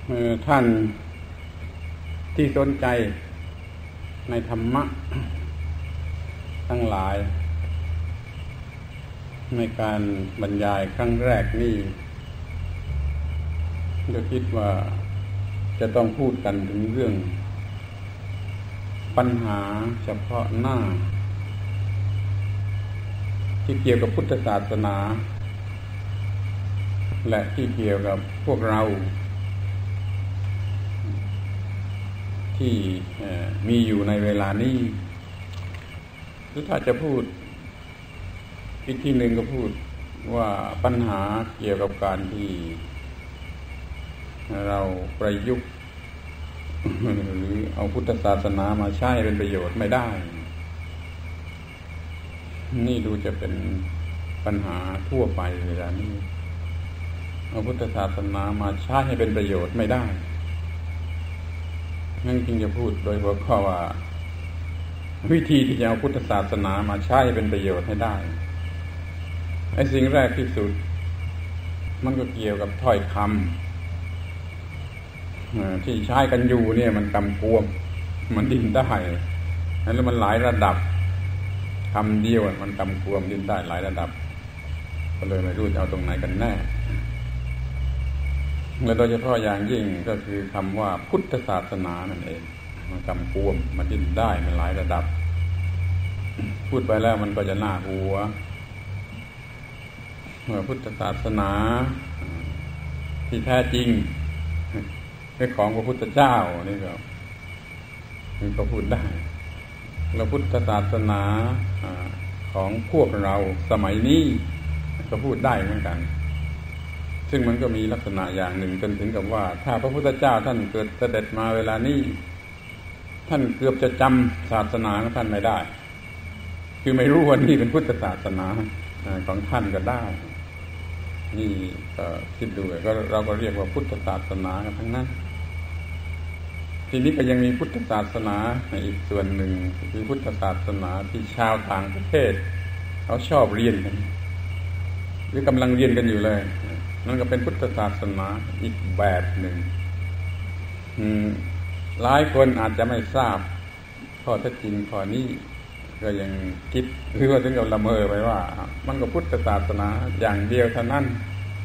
ท่านที่สนใจในธรรมะทั้งหลายในการบรรยายครั้งแรกนี่ก็คิดว่าจะต้องพูดกันถึงเรื่องปัญหาเฉพาะหน้าที่เกี่ยวกับพุทธศาสนาและที่เกี่ยวกับพวกเราที่มีอยู่ในเวลานี้หรือถ้าจะพูดอีกทีหนึ่งก็พูดว่าปัญหาเกี่ยวกับการที่เราประยุกต์หรือเอาพุทธศาสนามาใช้เป็นประโยชน์ไม่ได้นี่ดูจะเป็นปัญหาทั่วไปเวลานี้เอาพุทธศาสนามาใช้ให้เป็นประโยชน์ไม่ได้นั่นจึงจะพูดโดยหัวข้อว่าวิธีที่จะเอาพุทธศาสนามาใช้เป็นประโยชน์ให้ได้ไอ้สิ่งแรกที่สุดมันก็เกี่ยวกับถ้อยคำที่ใช้กันอยู่เนี่ยมันกำกวมมันดิ้นได้แล้วมันหลายระดับคำเดียวมันกำกวมดิ้นได้หลายระดับก็เลยไม่รู้จะเอาตรงไหนกันแน่และโดยเฉพาะอย่างยิ่งก็คือคำว่าพุทธศาสนานั่นเองมันกำกวมมันดิ้นได้มันหลายระดับพูดไปแล้วมันก็จะน่าหัวพุทธศาสนาที่แท้จริงเป็นของพระพุทธเจ้านี่ก็พูดได้แล้วพุทธศาสนาของพวกเราสมัยนี้ก็พูดได้เหมือนกันซึ่งมันก็มีลักษณะอย่างหนึ่งจนถึงกับว่าถ้าพระพุทธเจ้าท่านเกิดเสด็จมาเวลานี้ท่านเกือบจะจำศาสนาของท่านไม่ได้คือไม่รู้ว่านี่เป็นพุทธศาสนาของท่านก็ได้นี่ก็คิดดูก็เราก็เรียกว่าพุทธศาสนากันทั้งนั้นทีนี้ก็ยังมีพุทธศาสนาในอีกส่วนหนึ่งคือพุทธศาสนาที่ชาวต่างประเทศเขาชอบเรียนกันหรือกำลังเรียนกันอยู่เลยนั่นก็เป็นพุทธศาสนาอีกแบบหนึ่งหลายคนอาจจะไม่ทราบข้อเท็จจริงข้อนี้ก็ยังคิดหรือว่าถึงกับละเมอไปว่ามันก็พุทธศาสนาอย่างเดียวเท่านั้น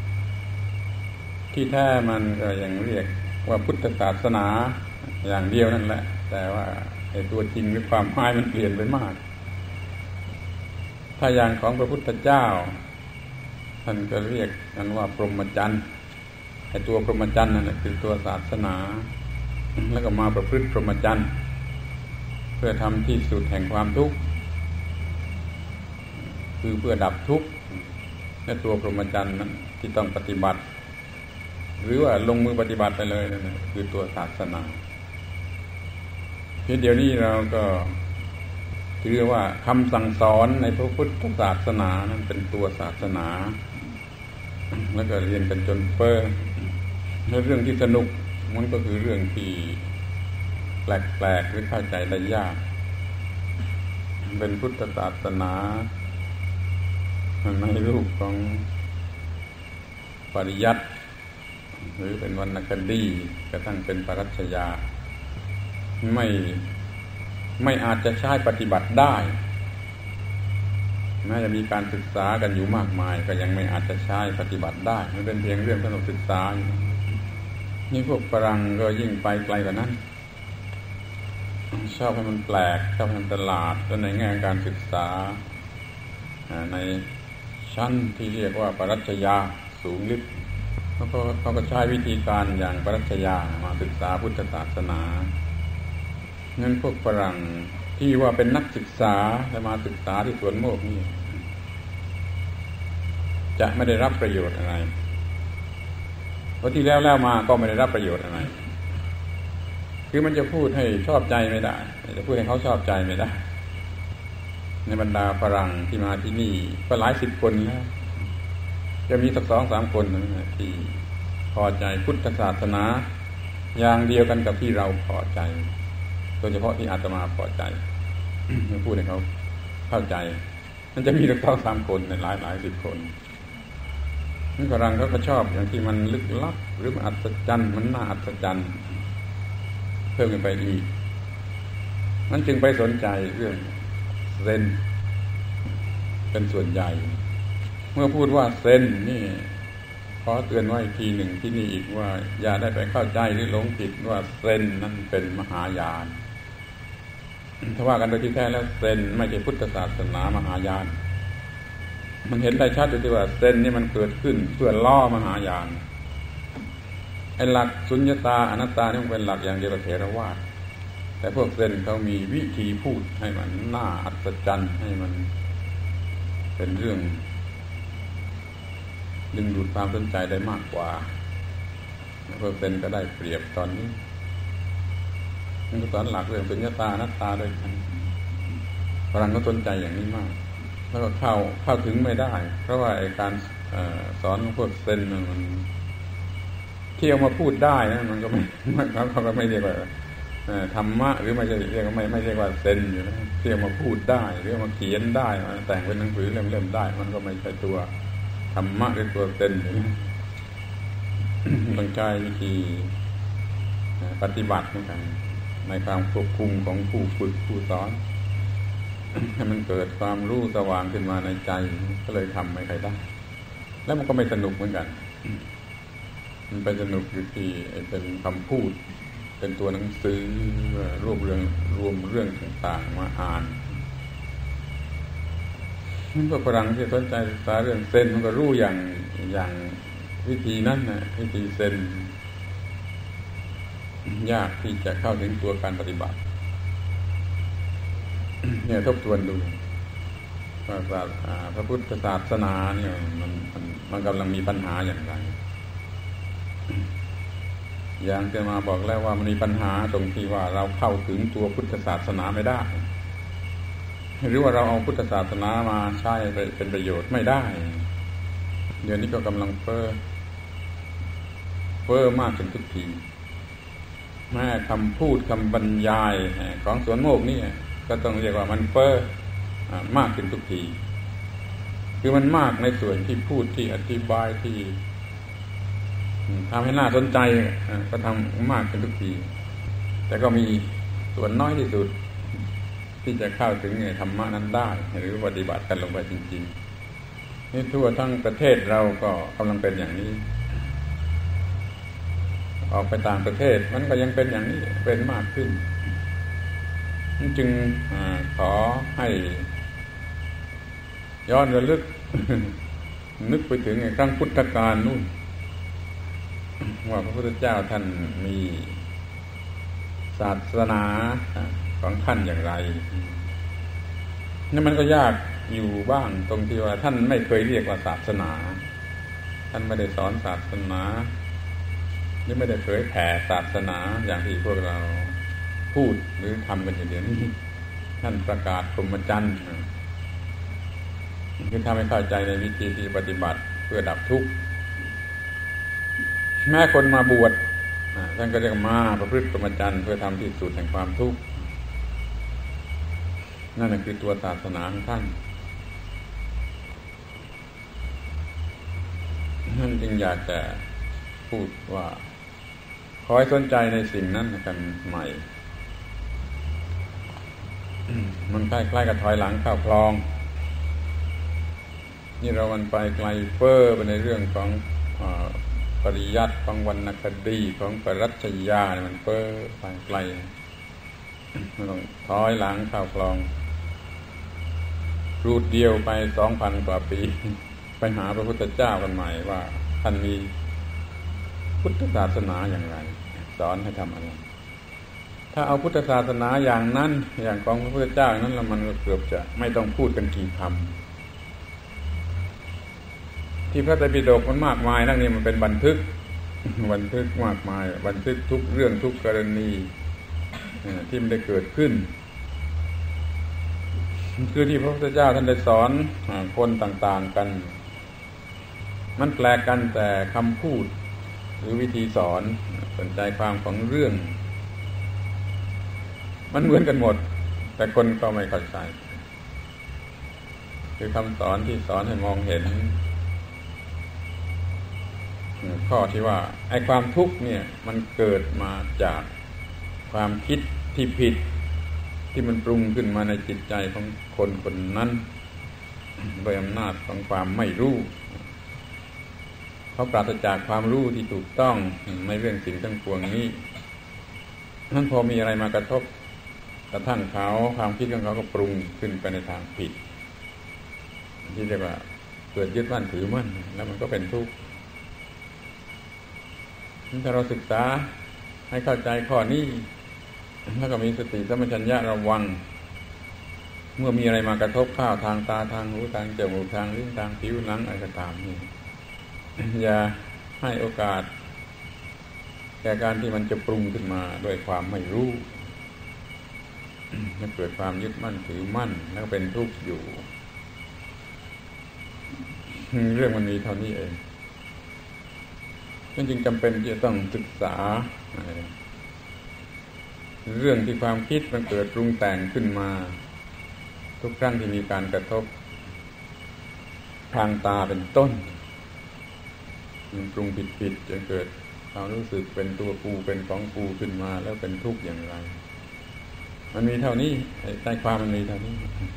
ที่แท้มันก็ยังเรียกว่าพุทธศาสนาอย่างเดียวนั่นแหละแต่ว่าไอ้ตัวจริงหรือความหมายมันเปลี่ยนไปมากถ้าอย่างของพระพุทธเจ้าท่านก็เรียกกันว่าพรหมจรรย์ไอ้ตัวพรหมจรรย์นั่นแหละคือตัวศาสนาแล้วก็มาประพฤติพรหมจรรย์เพื่อทำที่สุดแห่งความทุกข์คือเพื่อดับทุกข์และตัวพรหมจรรย์นั้นที่ต้องปฏิบัติหรือว่าลงมือปฏิบัติไปเลยนั่นคือตัวศาสนาทีเดียวนี้เราก็ถือว่าคำสั่งสอนในพระพุทธศาสนานั้นเป็นตัวศาสนาแล้วก็เรียนกันจนเพ้อแล้วเรื่องที่สนุกมันก็คือเรื่องที่แปลกๆหรือเข้าใจได้ยากเป็นพุทธศาสนาในรูปของปริยัติหรือเป็นวรรณคดีกระทั่งเป็นปรัชญาไม่อาจจะใช้ปฏิบัติได้แม้จะมีการศึกษากันอยู่มากมายก็ยังไม่อาจจะใช้ปฏิบัติได้มันเป็นเพียงเรื่องสำหรับศึกษานี่พวกฝรั่งก็ยิ่งไปไกลกว่านั้นชอบให้มันแปลกชอบให้มันตลาดและในแง่การศึกษาในชั้นที่เรียกว่าปรัชญาสูงลึกเขาก็ใช้วิธีการอย่างปรัชญามาศึกษาพุทธศาสนางั้นพวกฝรั่งที่ว่าเป็นนักศึกษาและมาศึกษาที่สวนโมกนี่จะไม่ได้รับประโยชน์อะไรเพราะที่แล้วมาก็ไม่ได้รับประโยชน์อะไรคือมันจะพูดให้ชอบใจไม่ได้จะพูดให้เขาชอบใจไม่ได้ในบรรดาฝรั่งที่มาที่นี่ก็หลายสิบคนแล้วจะมีสัก 2-3 คนที่พอใจพุทธศาสนาอย่างเดียวกันกับที่เราพอใจโดยเฉพาะที่อาตมาพอใจพูดให้เขาเข้าใจมันจะมีสัก 2-3 คนในหลายสิบคนนี่ฝรั่งเขาก็ชอบอย่างที่มันลึกลับหรือมันอัศจรรย์มันน่าอัศจรรย์เพิ่มขึ้นไปอีกมันจึงไปสนใจเรื่องเซนเป็นส่วนใหญ่เมื่อพูดว่าเซนนี่ขอเตือนไว้อีกทีหนึ่งที่นี่อีกว่าอย่าได้ไปเข้าใจหรือหลงผิดว่าเซนนั้นเป็นมหายานถ้าว่ากันโดยที่แท้แล้วเซนไม่ใช่พุทธศาสนามหายานมันเห็นได้ชัดอยู่ที่ว่าเซนนี่มันเกิดขึ้นเพื่อล่อมหายานไอ้หลักสุญญตาอนัตตานี่มันเป็นหลักอย่างเดียวกับเถรวาทแต่พวกเซนเขามีวิธีพูดให้มันน่าอัศจรรย์ให้มันเป็นเรื่องดึงดูดความสนใจได้มากกว่าพวกเซนก็ได้เปรียบตอนนี้มันก็สอนหลักเรื่องสุญญตาอนัตตาด้วยกันฝรั่งก็สนใจอย่างนี้มากแล้วก็เข้าถึงไม่ได้เพราะว่าไอ้การสอนของพวกเซนมันที่เอามาพูดได้นะมันก็ไม่เขาก็ไม่เรียกว่าธรรมะหรือไม่ใช่เรียกว่าไม่เรียกว่าเซนอยู่นะที่เอามาพูดได้หรือมาเขียนได้มาแต่งเป็นหนังสือเล่มๆได้มันก็ไม่ใช่ตัวธรรมะหรือตัวเซนอยู่นะต้องใช้วิธีปฏิบัติเหมือนกันในการควบคุมของผู้ฝึกผู้สอนให้มันเกิดความรู้สว่างขึ้นมาในใจก็เลยทำไม่ค่อยได้แล้วมันก็ไม่สนุกเหมือนกันมันไปสนุกอยู่ที่เป็นคำพูดเป็นตัวหนังสือรวมเรื่องต่างๆมาอ่านมันก็ฝรั่งที่สนใจศึกษาเรื่องเซนมันก็รู้อย่างวิธีนั้นนะวิธีเซนยากที่จะเข้าถึงตัวการปฏิบัติเนี่ยทบทวนดูว่าพระพุทธศาสนาเนี่ยมันกำลังมีปัญหาอย่างไรอย่างจะมาบอกแล้วว่ามันมีปัญหาตรงที่ว่าเราเข้าถึงตัวพุทธศาสนาไม่ได้หรือว่าเราเอาพุทธศาสนามาใช้เป็นประโยชน์ไม่ได้เดี๋ยวนี้ก็กำลังเฟ้อมากขึ้นทุกทีแม้คำพูดคำบรรยายของสวนโมกนี่ก็ต้องเรียกว่ามันเฟ้อมากขึ้นทุกทีคือมันมากในส่วนที่พูดที่อธิบายที่ทำให้น่าสนใจก็ทำมากขึ้นทุกทีแต่ก็มีส่วนน้อยที่สุดที่จะเข้าถึงธรรมะนั้นได้หรือปฏิบัติกันลงไปจริงๆนี่ทั่วทั้งประเทศเราก็กำลังเป็นอย่างนี้ออกไปต่างประเทศมันก็ยังเป็นอย่างนี้เป็นมากขึ้นจึงขอให้ย้อนระลึก นึกไปถึงครั้งพุทธกาลนู่นว่าพระพุทธเจ้าท่านมีศาสนาของท่านอย่างไรนี่มันก็ยากอยู่บ้างตรงที่ว่าท่านไม่เคยเรียกว่าศาสนาท่านไม่ได้สอนศาสนาหรือไม่ได้เผยแผ่ศาสนาอย่างที่พวกเราพูดหรือทำกันอย่างเดียวนี้ท่านประกาศพรหมจรรย์คือทำให้เข้าใจในวิธีที่ปฏิบัติเพื่อดับทุกข์แม้คนมาบวชท่านก็เรียกมาประพฤติพรหมจรรย์เพื่อทำที่สุดแห่งความทุกข์นั่นคือตัวศาสนาของท่านท่านจึงอยากจะพูดว่าขอให้สนใจในสิ่งนั้นกันใหม่มันใกล้ๆกับถอยหลังเข้าคลองนี่เรามันไปไกลเฟ้อไปในเรื่องของปริยัติของวรรณคดีของปรัชญามันเฟ้อไปไกลมันต้องถอยหลังเข้าคลองรูดเดียวไป 2,000 กว่าปีไปหาพระพุทธเจ้ากันใหม่ว่าท่านมีพุทธศาสนาอย่างไรสอนให้ทำอะไรถ้าเอาพุทธศาสนาอย่างนั้นอย่างของพระพุทธเจ้านั้นแล้วมันก็เกือบจะไม่ต้องพูดกันกี่คำที่พระไตรปิฎกมันมากมายนั่นนี่มันเป็นบันทึกมากมายบันทึกทุกเรื่องทุกกรณีที่มันได้เกิดขึ้นคือที่พระพุทธเจ้าท่านได้สอนคนต่างๆกันมันแปลกกันแต่คำพูดหรือวิธีสอนสนใจความของเรื่องมันเหมือนกันหมดแต่คนก็ไม่เข้าใจคือคำสอนที่สอนให้มองเห็นข้อที่ว่าไอ้ความทุกข์เนี่ยมันเกิดมาจากความคิดที่ผิดที่มันปรุงขึ้นมาในจิตใจของคนคนนั้นโดยอำนาจของความไม่รู้เขาปราศจากความรู้ที่ถูกต้องในเรื่องสิ่งทั้งปวงนี้นั้นพอมีอะไรมากระทบกระทั่งเขาความคิดของเขาก็ปรุงขึ้นไปในทางผิดที่เรียกว่าเกิดยึดมั่นถือมั่นแล้วมันก็เป็นทุกข์ถ้าเราศึกษาให้เข้าใจข้อนี้แล้วก็มีสติสัมปชัญญะระวังเมื่อมีอะไรมากระทบข้าวทางตาทางหูทางจมูกทางลิ้นทางผิวหนังอะไรก็ตามนี่อย่าให้โอกาสแก่การที่มันจะปรุงขึ้นมาด้วยความไม่รู้มันเกิดความยึดมั่นถือมั่นแล้วเป็นทุกข์อยู่เรื่องมันมีเท่านี้เองจึงจำเป็นที่จะต้องศึกษาเรื่องที่ความคิดมันเกิดปรุงแต่งขึ้นมาทุกครั้งที่มีการกระทบทางตาเป็นต้นมันปรุงผิดๆจนเกิดความรู้สึกเป็นตัวกูเป็นของกูขึ้นมาแล้วเป็นทุกข์อย่างไรมันมีเท่านี้ใจความมันมีเท่านี้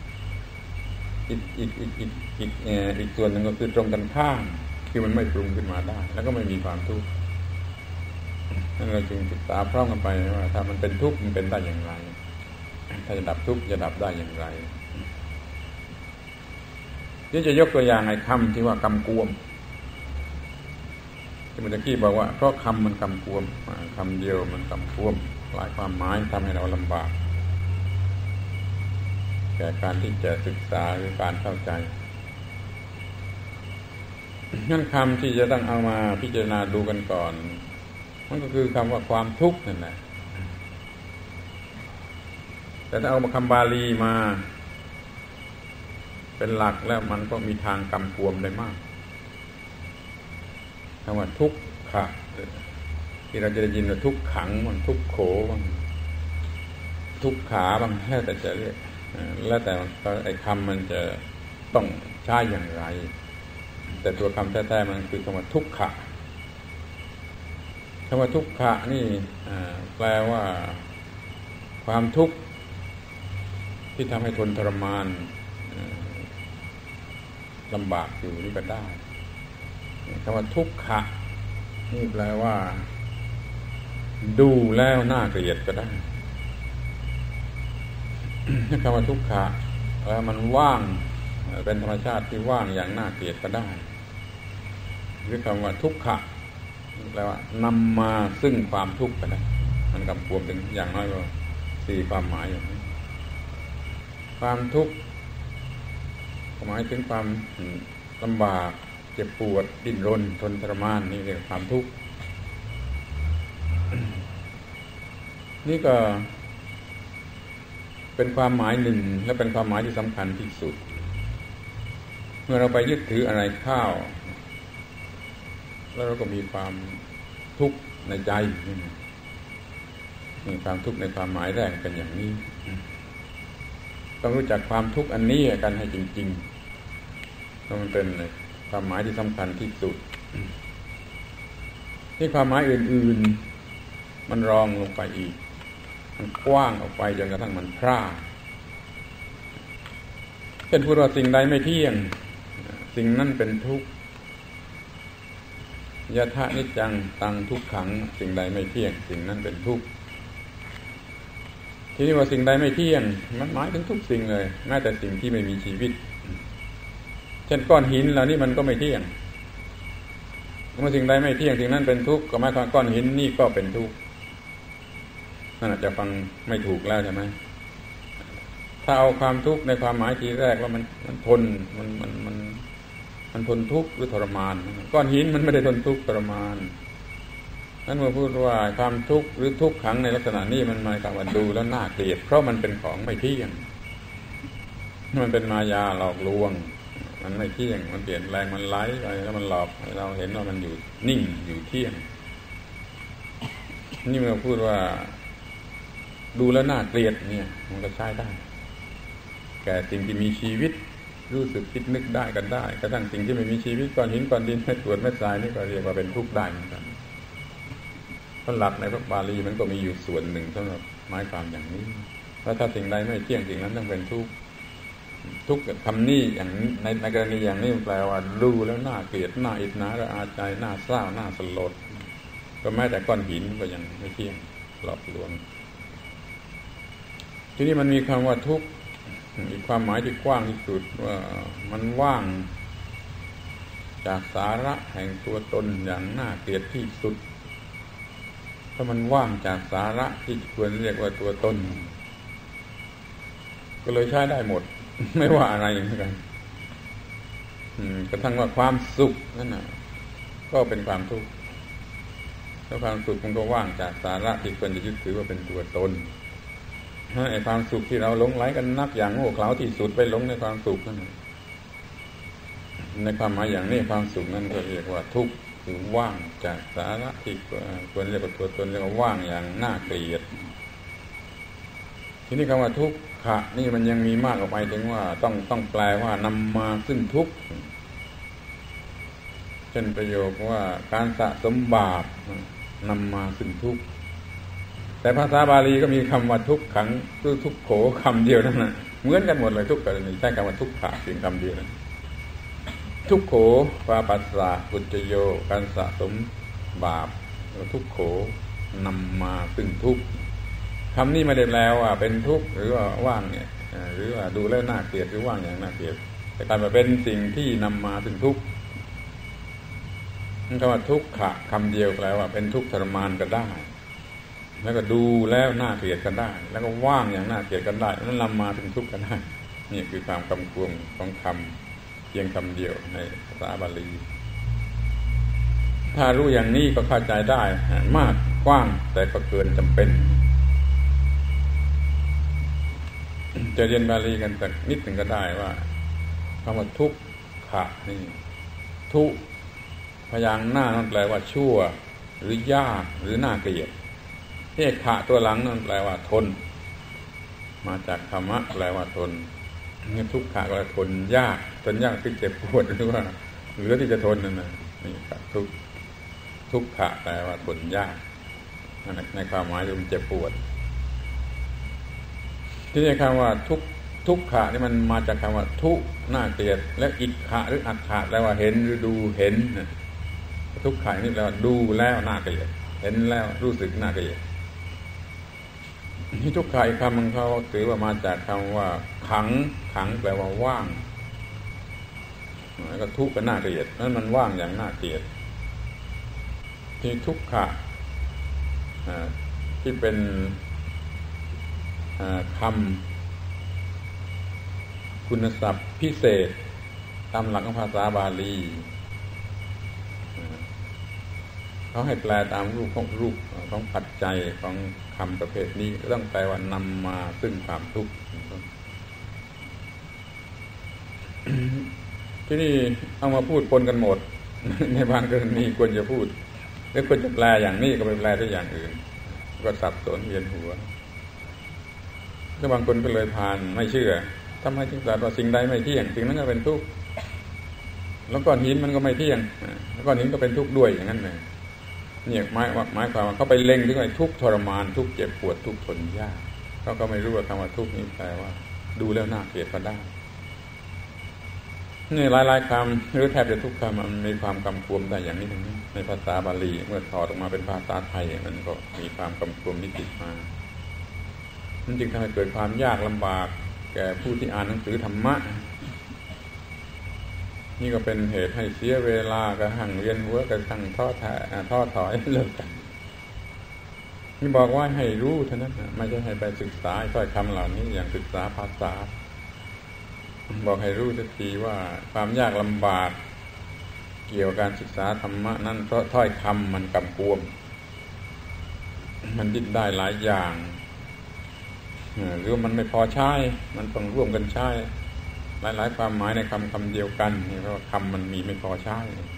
อีกส่วนหนึ่งก็คือตรงกันข้ามคือมันไม่ปรุงขึ้นมาได้แล้วก็ไม่มีความทุกข์นั่นเราจึงศึกษาพร้อมกันไปว่าถ้ามันเป็นทุกข์มันเป็นได้อย่างไรถ้าจะดับทุกข์จะดับได้อย่างไรที่จะยกตัวอย่างไอ้คำที่ว่ากำกวมที่เมื่อกี้บอกว่าเพราะคำมันกำกวมคำเดียวมันกำกวมหลายความหมายทำให้เราลำบากแก่การที่จะศึกษาหรือการเข้าใจงั้นคำที่จะต้องเอามาพิจารณาดูกันก่อนมันก็คือคำว่าความทุกข์นั่นแหละแต่ถ้าเอาคำบาลีมาเป็นหลักแล้วมันก็มีทางกำกวมได้มากคำว่าทุกขะที่เราจะได้ยินว่าทุกขังมันทุกโขบ้างทุกขาบ้างแล้วแต่จะเรียกแล้วแต่ไอ้คำมันจะต้องใช้อย่างไรแต่ตัวคำแท้ๆมันคือคำว่าทุกขะคำว่าทุกขะนี่แปลว่าความทุกข์ที่ทำให้ทนทรมานลำบากอยู่นี่ก็ได้คำว่าทุกขะนี่แปลว่าดูแล้วน่าเกลียดก็ได้คำว่าทุกขะแล้วมันว่างเป็นธรรมชาติที่ว่างอย่างน่าเกลียดก็ได้หรือคำว่าทุกขะแปลว่านำมาซึ่งความทุกข์ก็ได้มันกำกวมถึงอย่างน้อยก็4ความหมายอย่างนี้ความทุกข์หมายถึงความลำบากเจ็บปวดดิ้นรนทนทรมานนี่เรียกความทุกข์นี่ก็เป็นความหมายหนึ่งและเป็นความหมายที่สำคัญที่สุดเมื่อเราไปยึดถืออะไรเข้าแล้วเราก็มีความทุกข์ในใจมีความทุกข์ในความหมายแรกเป็นอย่างนี้ต้องรู้จักความทุกข์อันนี้กันให้จริงๆมันเป็นความหมายที่สำคัญที่สุดที่ความหมายอื่นๆมันรองลงไปอีกมันกว้างออกไปจนกระทั่งมันพร่าเช่นพูดว่าสิ่งใดไม่เที่ยงสิ่งนั้นเป็นทุกข์ยถานิจจังตังทุกขังสิ่งใดไม่เที่ยงสิ่งนั้นเป็นทุกข์ทีนี้ว่าสิ่งใดไม่เที่ยงมันหมายถึงทุกสิ่งเลยแม้แต่สิ่งที่ไม่มีชีวิตเช่นก้อนหินเหล่านี้มันก็ไม่เที่ยงเมื่อสิ่งใดไม่เที่ยงสิ่งนั้นเป็นทุกข์ก็หมายความก้อนหินนี่ก็เป็นทุกข์นั่นอาจจะฟังไม่ถูกแล้วใช่ไหมถ้าเอาความทุกข์ในความหมายทีแรกว่ามันทนมันทนทุกข์หรือทรมานก้อนหินมันไม่ได้ทนทุกข์ทรมานนั้นเมื่อพูดว่าความทุกข์หรือทุกขังในลักษณะนี้มันหมายความว่าดูแล้วน่าเกลียดเพราะมันเป็นของไม่เที่ยงมันเป็นมายาหลอกลวงมันไม่เที่ยงมันเปลี่ยนแปลงมันไหลไปแล้วมันหลอกให้เราเห็นว่ามันอยู่นิ่งอยู่เที่ยงนี่เมื่อพูดว่าดูแล้วน่าเกลียดเนี่ยมันก็ใช้ได้แก่สิ่งที่มีชีวิตรู้สึกคิดนึกได้กันได้กระทั่งสิ่งที่ไม่มีชีวิตก้อนหินก้อนดินเม็ดกรวดเม็ดทรายนี่ก็เรียกว่าเป็นทุกข์ได้เหมือนกันเพราะหลักในพระบาลีมันก็มีอยู่ส่วนหนึ่งสำหรับหมายความอย่างนี้ว่าถ้าสิ่งใดไม่เที่ยงสิ่งนั้นต้องเป็นทุกข์ทุกข์คำนี้อย่างในกรณีอย่างนี้แปลว่าดูแล้วน่าเกลียดน่าอิจฉาระอาใจน่าเศร้าน่าสลดก็แม้แต่ก้อนหินก็ยังไม่เที่ยงหลอกลวงทีนี้มันมีคำว่าทุกข์อีกความหมายที่กว้างที่สุดว่ามันว่างจากสาระแห่งตัวตนอย่างน่าเกลียดที่สุดถ้ามันว่างจากสาระที่ควรเรียกว่าตัวตนก็เลยใช้ได้หมด ไม่ว่าอะไรเหมือนกันกระทั่งว่าความสุขนั่นน่ะก็เป็นความทุกข์แล้วความสุขมันก็ว่างจากสาระที่ควรจะยึดถือว่าเป็นตัวตนไอ้ความสุขที่เราหลงไหลกันนักอย่างโง่เขลาที่สุดไปหลงในความสุขนั่นในความหมายอย่างนี้ความสุขนั้นก็เรียกว่าทุกข์คือว่างจากสาระที่ควรเรียกว่าตัวตนเรียกว่าว่างอย่างน่าเกลียดทีนี้คำว่าทุกขะนี่มันยังมีมากออกไปถึงว่าต้องแปลว่านำมาซึ่งทุกข์เช่นประโยคว่าการสะสมบาปนำมาซึ่งทุกข์แต่ภาษาบาลีก็มีคำว่าทุกขังหรือทุกโขคำเดียวนั่นนะเหมือนกันหมดเลยทุกกรณีใช้คำว่าทุกขะเพียงคำเดียวนะทุกโขปาปัสสะปุจโยการสะสมบาปทุกโขนำมาซึ่งทุกข์คำนี้ไม่ได้แปลว่าเป็นทุกข์หรือว่าว่างเนี่ยหรือว่าดูแล้วน่าเกลียดหรือว่างอย่างน่าเกลียดแต่การมาเป็นสิ่งที่นำมาซึ่งทุกข์คำว่าทุกขะคำเดียวแปลว่าเป็นทุกข์ทรมานก็ได้แล้วก็ดูแล้วน่าเกลียดกันได้แล้วก็ว่างอย่างน่าเกลียดกันได้แล้วนำมาถึงทุกข์กันได้นี่คือความกำกวมของคำเพียงคำเดียวในภาษาบาลีถ้ารู้อย่างนี้ก็เข้าใจได้มากกว้างแต่ก็เกินจำเป็นจะเรียนบาลีกันสักนิดหนึ่งก็ได้ว่าคำว่าทุกขะนี่ทุพยางค์หน้านั่นแปลว่าชั่วหรือยากหรือน่าเกลียดที่ขะตัวหลังนั่นแปลว่าทนมาจากธรรมะแปลว่าทนนี่ทุกขะก็ทนยากที่เจ็บปวดหรือว่าเหลือที่จะทนนั่นนะนี่ทุกขะแปลว่าทนยากในความหมายที่มันเจ็บปวดที่นี่คำว่าทุกขะนี่มันมาจากคำว่าทุน่าเกลียดและอิกขะหรืออักขะแปลว่าเห็นหรือดูเห็นทุกขะนี่แปลว่าดูแล้วน่าเกลียดเห็นแล้วรู้สึกน่าเกลียดที่ทุกขะอีกคำมันเขาถือว่ามาจากคำว่าขังแปลว่าว่างแล้วก็ทุกข์ก็น่าเกลียดนั้นมันว่างอย่างน่าเกลียดที่ทุกขะที่เป็นคำคุณศัพท์พิเศษตามหลักของภาษาบาลีเขาให้แปลตามรูปของปัจจัยของคำประเภทนี้ก็ต้องแปลว่านำมาซึ่งความทุกข์ที่นี่เอามาพูดปนกันหมดในบางกรณีควรจะพูดหรือควรจะแปลอย่างนี้ก็ไปแปลด้วยอย่างอื่นก็สับสนเวียนหัวแล้วบางคนก็เลยผ่านไม่เชื่อทำไมจึงตรัสว่าสิ่งใดไม่เที่ยงสิ่งนั้นก็เป็นทุกข์แล้วก้อนหินมันก็ไม่เที่ยงแล้วก้อนหินก็เป็นทุกข์ด้วยอย่างนั้นเลยเนี่ยหมายความว่าเขาไปเล็งถึงไอ้ทุกข์ทรมานทุกข์เจ็บปวดทุกข์ทนยากเขาก็ไม่รู้ว่าคำว่าทุกข์นี้แปลว่าดูแล้วน่าเกลียดก็ได้นี่หลายๆคำหรือแทบจะทุกคำมันมีความกำกวมได้อย่างนี้ในภาษาบาลีเมื่อถอดออกมาเป็นภาษาไทยมันก็มีความกำกวมนิดๆมามันจึงทำให้เกิดความยากลำบากแก่ผู้ที่อ่านหนังสือธรรมะนี่ก็เป็นเหตุให้เสียเวลากระทั่งเวียนหัวกระทั่งท้อถอยเลิกกันนี่บอกว่าให้รู้เท่านั้นไม่ใช่ให้ไปศึกษาถ้อยคำเหล่านี้อย่างศึกษาภาษาบอกให้รู้สักทีว่าความยากลำบากเกี่ยวกับการศึกษาธรรมะนั้นเพราะถ้อยคำมันกำกวมมันดิ้นได้หลายอย่างหรือมันไม่พอใช้มันต้องร่วมกันใช้หลายๆความหมายในคำเดียวกันนี่เพราะว่าคำมันมีไม่พอใช้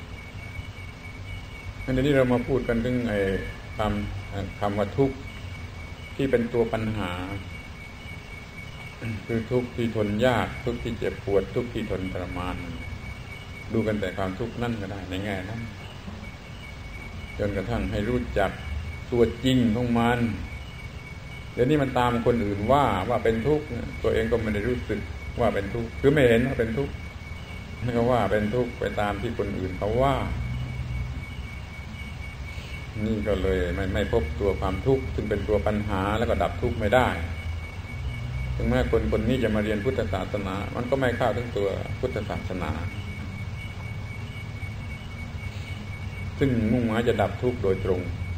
งั้นเดี๋ยวนี้เรามาพูดกันถึงคำว่าทุกข์ที่เป็นตัวปัญหาคือทุกข์ที่ทนยากทุกข์ที่เจ็บปวดทุกข์ที่ทนทรมานดูกันแต่ความทุกข์นั่นก็ได้ในแง่นั้นจนกระทั่งให้รู้จักตัวจริงของมันเดี๋ยวนี้มันตามคนอื่นว่าเป็นทุกข์ตัวเองก็ไม่ได้รู้สึกว่าเป็นทุกข์คือไม่เห็นว่าเป็นทุกข์ไม่ก็ว่าเป็นทุกข์ไปตามที่คนอื่นเขาว่านี่ก็เลยไม่พบตัวความทุกข์ซึ่งเป็นตัวปัญหาแล้วก็ดับทุกข์ไม่ได้ถึงแม้คนนี้จะมาเรียนพุทธศาสนามันก็ไม่เข้าถึงตัวพุทธศาสนาซึ่งมุ่งหมายจะดับทุกข์โดยตรง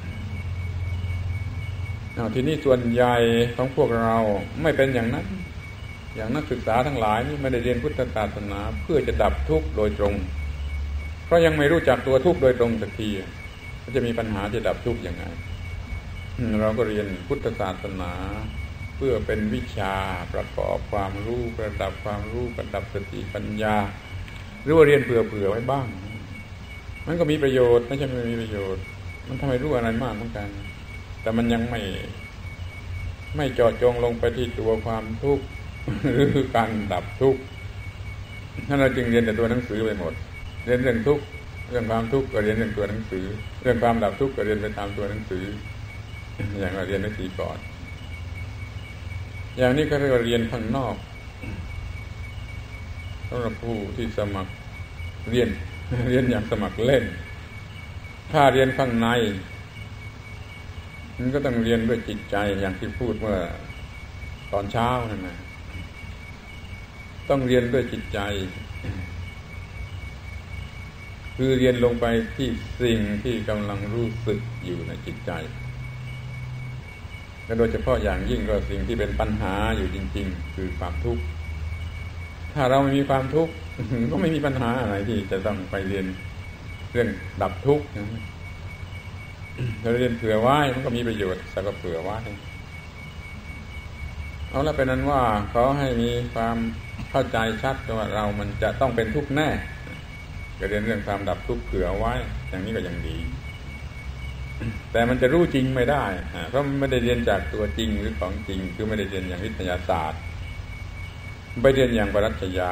ทีนี้ส่วนใหญ่ของพวกเราไม่เป็นอย่างนั้นอย่างนักศึกษาทั้งหลายนี่ไม่ได้เรียนพุทธศาสนาเพื่อจะดับทุกข์โดยตรงเพราะยังไม่รู้จักตัวทุกข์โดยตรงสักทีจะมีปัญหาจะดับทุกข์ยังไงเราก็เรียนพุทธศาสนาเพื่อเป็นวิชาประกอบความรู้ประดับความรู้ประดับสติปัญญาหรือว่าเรียนเผื่อไว้บ้างมันก็มีประโยชน์ไม่ใช่ไม่มีประโยชน์มันทำให้รู้อะไรมากเหมือนกันแต่มันยังไม่เจาะจงลงไปที่ตัวความทุกข์หรือการดับทุกข์ถ้าเราจึงเรียนแต่ตัวหนังสือไปหมดเรียนเรื่องทุกข์เรื่องความทุกข์ก็เรียนเรื่องตัวหนังสือเรื่องความดับทุกข์ก็เรียนไปตามตัวหนังสืออย่างเราเรียนหนังสือก่อนอย่างนี้ก็เรียกว่าเรียนข้างนอกสำหรับผู้ที่สมัครเรียนอย่างสมัครเล่นถ้าเรียนข้างในมันก็ต้องเรียนด้วยจิตใจอย่างที่พูดเมื่อตอนเช้านั่นนะต้องเรียนด้วยจิตใจคือเรียนลงไปที่สิ่งที่กำลังรู้สึกอยู่ในจิตใจและโดยเฉพาะอย่างยิ่งก็สิ่งที่เป็นปัญหาอยู่จริงๆคือความทุกข์ถ้าเราไม่มีความทุกข์ก็ไม่มีปัญหาอะไรที่จะต้องไปเรียนเรื่องดับทุกข์เราเรียนเผื่อไว้มันก็มีประโยชน์แต่ก็เผื่อไว้เอาละเป็นนั้นว่าเขาให้มีความเข้าใจชัดว่าเรามันจะต้องเป็นทุกข์แน่ก็เรียนเรื่องความดับทุกข์เผื่อไว้อย่างนี้ก็ยังดีแต่มันจะรู้จริงไม่ได้เพราะมันไม่ได้เรียนจากตัวจริงหรือของจริงคือไม่ได้เรียนอย่างวิทยาศาสตร์ไม่เรียนอย่างปรัชญา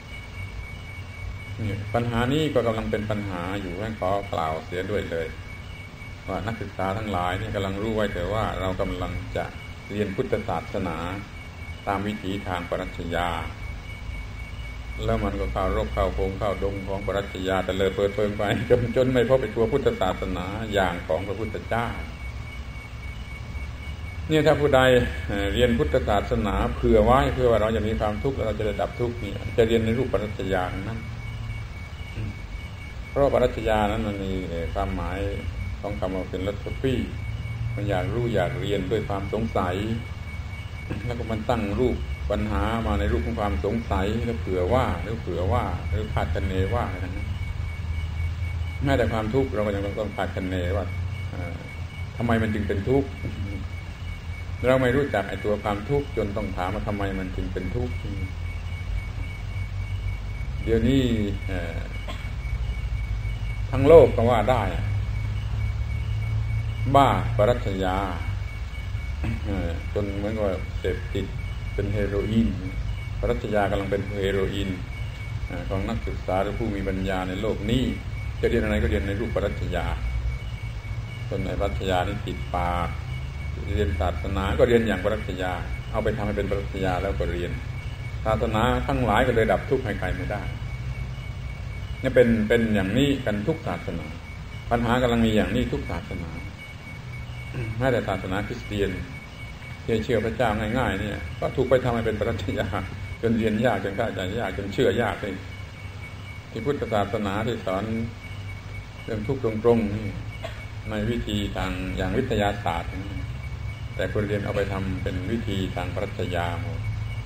ปัญหานี้ก็กำลังเป็นปัญหาอยู่ให้ขอกล่าวเสียด้วยเลยว่านักศึกษาทั้งหลายนี่กำลังรู้ไว้แต่ว่าเรากำลังจะเรียนพุทธศาสนาตามวิถีทางปรัชญาแล้วมันก็เข้ารกเข้าโพงเข้าดงของปรัชญาแต่เลยเปิดเผยไปจนไม่พบไอ้ตัวพุทธศาสนาอย่างของพระพุทธเจ้าเนี่ยถ้าผู้ใดเรียนพุทธศาสนาเผื่อไว้เพื่อว่าเราจะมีความทุกข์เราจะได้ดับทุกข์นี่จะเรียนในรูปปรัชญานั้นเพราะปรัชญานั้นมันมีความหมายของคำว่าเป็นphilosophyมันอยากรู้อยากเรียนด้วยความสงสัยแล้วก็มันตั้งรูปปัญหามาในรูปของความสงสัยแล้วเผื่อว่าหรือคาดคะเนว่าอะไรนั้นแม้แต่ความทุกข์เราก็ยังต้องคาดคะเนว่าทำไมมันจึงเป็นทุกข์เราไม่รู้จักไอ้ตัวความทุกข์จนต้องถามว่าทำไมมันจึงเป็นทุกข์เดี๋ยวนี้ทั้งโลกก็ว่าได้บ้าปรัชญาจนเหมือนกับเสพติดเป็นเฮโรอีนปรัชญากำลังเป็นเฮโรอีนของนักศึกษาหรือผู้มีปัญญาในโลกนี้จะเรียนอะไรก็เรียนในรูปปรัชญาจนในปรัชญานี่ติดปากเรียนศาสนาก็เรียนอย่างปรัชญาเอาไปทำให้เป็นปรัชญาแล้วก็เรียนศาสนาทั้งหลายก็เลยดับทุกข์ให้ใครไม่ได้นี่เป็นอย่างนี้กันทุกศาสนาปัญหากำลังมีอย่างนี้ทุกศาสนาแม้แต่ศาสนาคริสเตียนที่เชื่อพระเจ้าง่ายๆเนี่ยก็ถูกไปทำให้เป็นปรัชญาจนเรียนยากจนเข้าใจยากจนเชื่อยากเลยที่พุทธศาสนาที่สอนเรื่องทุกข์ตรงๆนี่ในวิธีทางอย่างวิทยาศาสตร์แต่คนเรียนเอาไปทำเป็นวิธีทางปรัชญาหมด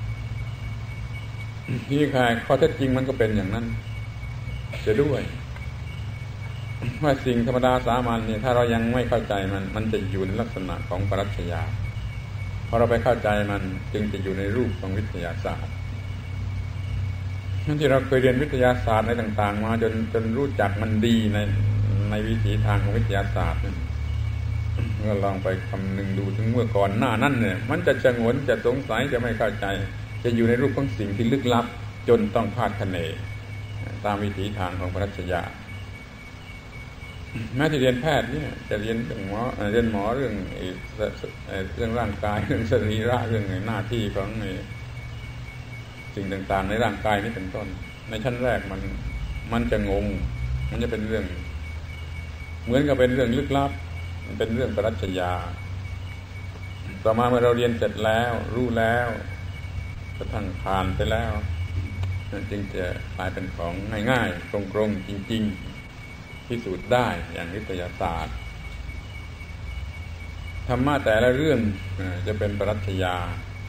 ที่ใครข้อเท็จจริงมันก็เป็นอย่างนั้นจะด้วยว่าสิ่งธรรมดาสามัญเนี่ยถ้าเรายังไม่เข้าใจมันจะอยู่ในลักษณะของปรัชญาพอเราไปเข้าใจมันจึงจะอยู่ในรูปของวิทยาศาสตร์นั่นที่เราเคยเรียนวิทยาศาสตร์ในต่างๆมาจนรู้จักมันดีในวิถีทางของวิทยาศาสตร์ก็ลองไปคำนึงดูถึงเมื่อก่อนหน้านั้นเนี่ยมันจะชงนจะสงสัยจะไม่เข้าใจจะอยู่ในรูปของสิ่งที่ลึกลับจนต้องคาดคะเนตามวิถีทางของปรัชญาแม้ที่เรียนแพทย์เนี่ยจะเรียนเรื่องหมอเรื่องร่างกายเรื่องสรีระเรื่องหน้าที่ของสิ่งต่างๆในร่างกายนี้เป็นต้นในชั้นแรกมันจะงงมันจะเป็นเรื่องเหมือนกับเป็นเรื่องลึกลับมันเป็นเรื่องปรัชญาต่อมาเมื่อเราเรียนเสร็จแล้วรู้แล้วกระทั่งผ่านไปแล้วจึงจะกลายเป็นของง่ายๆตรงๆจริงๆพิสูจน์ได้อย่างวิทยาศาสตร์ธรรมะแต่ละเรื่องจะเป็นปรัชญา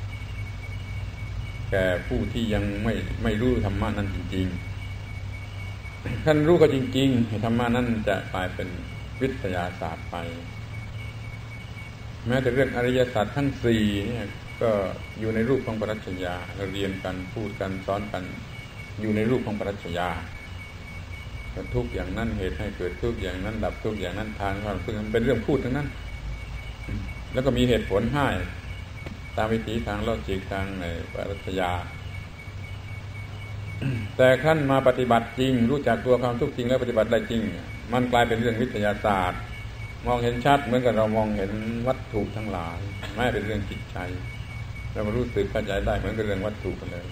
แก่ผู้ที่ยังไม่รู้ธรรมะนั้นจริงๆท่านรู้ก็จริงๆธรรมะนั้นจะกลายเป็นวิทยาศาสตร์ไปแม้แต่เรื่องอริยสัจทั้งสี่เนี่ยก็อยู่ในรูปของปรัชญาเราเรียนกันพูดกันสอนกันอยู่ในรูปของปรัชญาทุกอย่างนั้นเหตุให้เกิดทุกอย่างนั้นดับทุกอย่างนั้นทางความทุกข์มันเป็นเรื่องพูดทั้งนั้นแล้วก็มีเหตุผลให้ตามวิถีทางลอจิกทางในปรัชญาแต่ขั้นมาปฏิบัติจริงรู้จักตัวความทุกข์จริงแล้วปฏิบัติได้จริงมันกลายเป็นเรื่องวิทยาศาสตร์มองเห็นชัดเหมือนกับเรามองเห็นวัตถุทั้งหลายไม่เป็นเรื่องจิตใจเรารู้สึกเข้าใจได้เหมือนกับเรื่องวัตถุกันเลย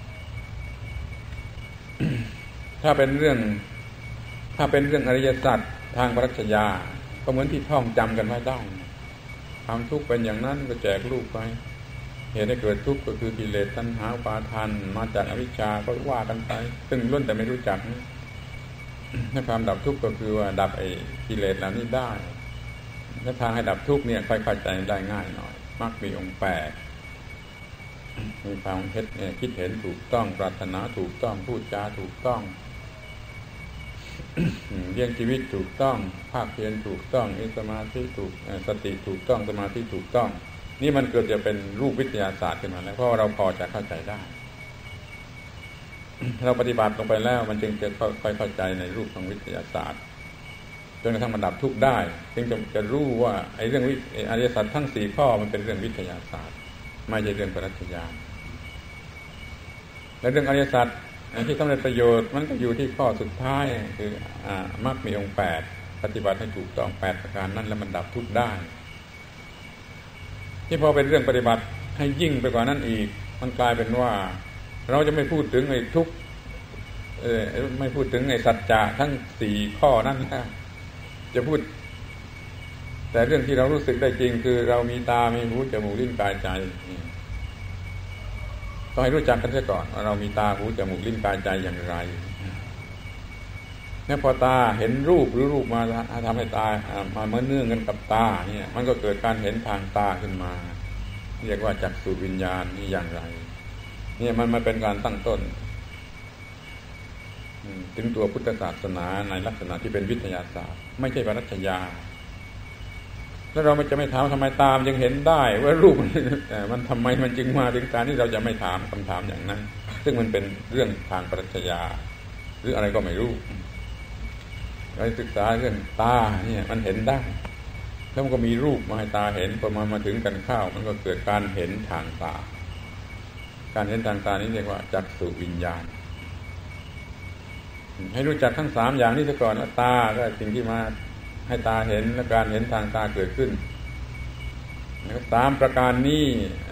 ถ้าเป็นเรื่องอริยสัจทางปรัชญาก็เหมือนที่ท่องจำกันไว้ได้ความทุกข์เป็นอย่างนั้นก็แจกรูปไปเหตุให้เกิดทุกข์ก็คือกิเลสตัณหาอุปาทานมาจากอวิชชาก็ว่ากันไปซึ่งล้วนแต่ไม่รู้จักถ้าความดับทุกข์ก็คือว่าดับไอ้กิเลสเหล่านี้ได้และทางให้ดับทุกข์เนี่ยค่อยเข้าใจได้ง่ายหน่อยมรรคมีองค์8มีความคิดเห็นถูกต้องปรารถนาถูกต้องพูดจาถูกต้องเลี้ยงชีวิตถูกต้องภาคเพียรถูกต้องมีสมาธิถูกสติถูกต้องสมาธิถูกต้องนี่มันเกิดจะเป็นรูปวิทยาศาสตร์ขึ้นมาแล้วเพราะเราพอจะเข้าใจได้เราปฏิบัติลงไปแล้วมันจึงจะค่อยเข้าใจในรูปของวิทยาศาสตร์จนกระทั่งมันดับทุกข์ได้จึงจะรู้ว่าไอ้เรื่องอริยสัจทั้ง4ข้อมันเป็นเรื่องวิทยาศาสตร์ไม่ใช่เรื่องปรัชญาและเรื่องอริยสัจที่สำเร็จประโยชน์มันก็อยู่ที่ข้อสุดท้ายคือมรรคมีองค์8ปฏิบัติให้ถูกต้อง8ประการนั้นแล้วมันดับทุกข์ได้ที่พอเป็นเรื่องปฏิบัติให้ยิ่งไปกว่านั้นอีกมันกลายเป็นว่าเราจะไม่พูดถึงไอ้ทุกข์ไม่พูดถึงไอ้สัจจะทั้ง4ข้อนั้นนะจะพูดแต่เรื่องที่เรารู้สึกได้จริงคือเรามีตามีหูจมูกลิ้นกายใจต้องให้รู้จักกันเสียก่อนว่าเรามีตาหูจมูกลิ้นกายใจอย่างไรเนี่ยพอตาเห็นรูปหรือรูปมาทำให้ตามาเมื่อเนื่องกันกับตาเนี่ยมันก็เกิดการเห็นทางตาขึ้นมาเรียกว่าจักษุวิญญาณนี่อย่างไรเนี่ยมันมาเป็นการตั้งต้นถึงตัวพุทธศาสนาในลักษณะที่เป็นวิทยาศาสตร์ไม่ใช่ปรัชญาแล้วเราจะไม่ถามทำไมตามจึงเห็นได้ว่ารูปมันทำไมมันจึงมาถึงการที่เราจะไม่ถามคำถามอย่างนั้นซึ่งมันเป็นเรื่องทางปรัชญาหรืออะไรก็ไม่รู้เราศึกษาเรื่องตาเนี่ยมันเห็นได้แล้วมันก็มีรูปมาให้ตาเห็นพอมาถึงกันข้าวมันก็เกิดการเห็นทางตาการเห็นทางตานี้เรียกว่าจักษุวิญญาณให้รู้จักทั้ง3อย่างนี้ซะก่อนว่าตาก็สิ่งที่มาให้ตาเห็นและการเห็นทางตาเกิดขึ้นแล้ว3ประการนี้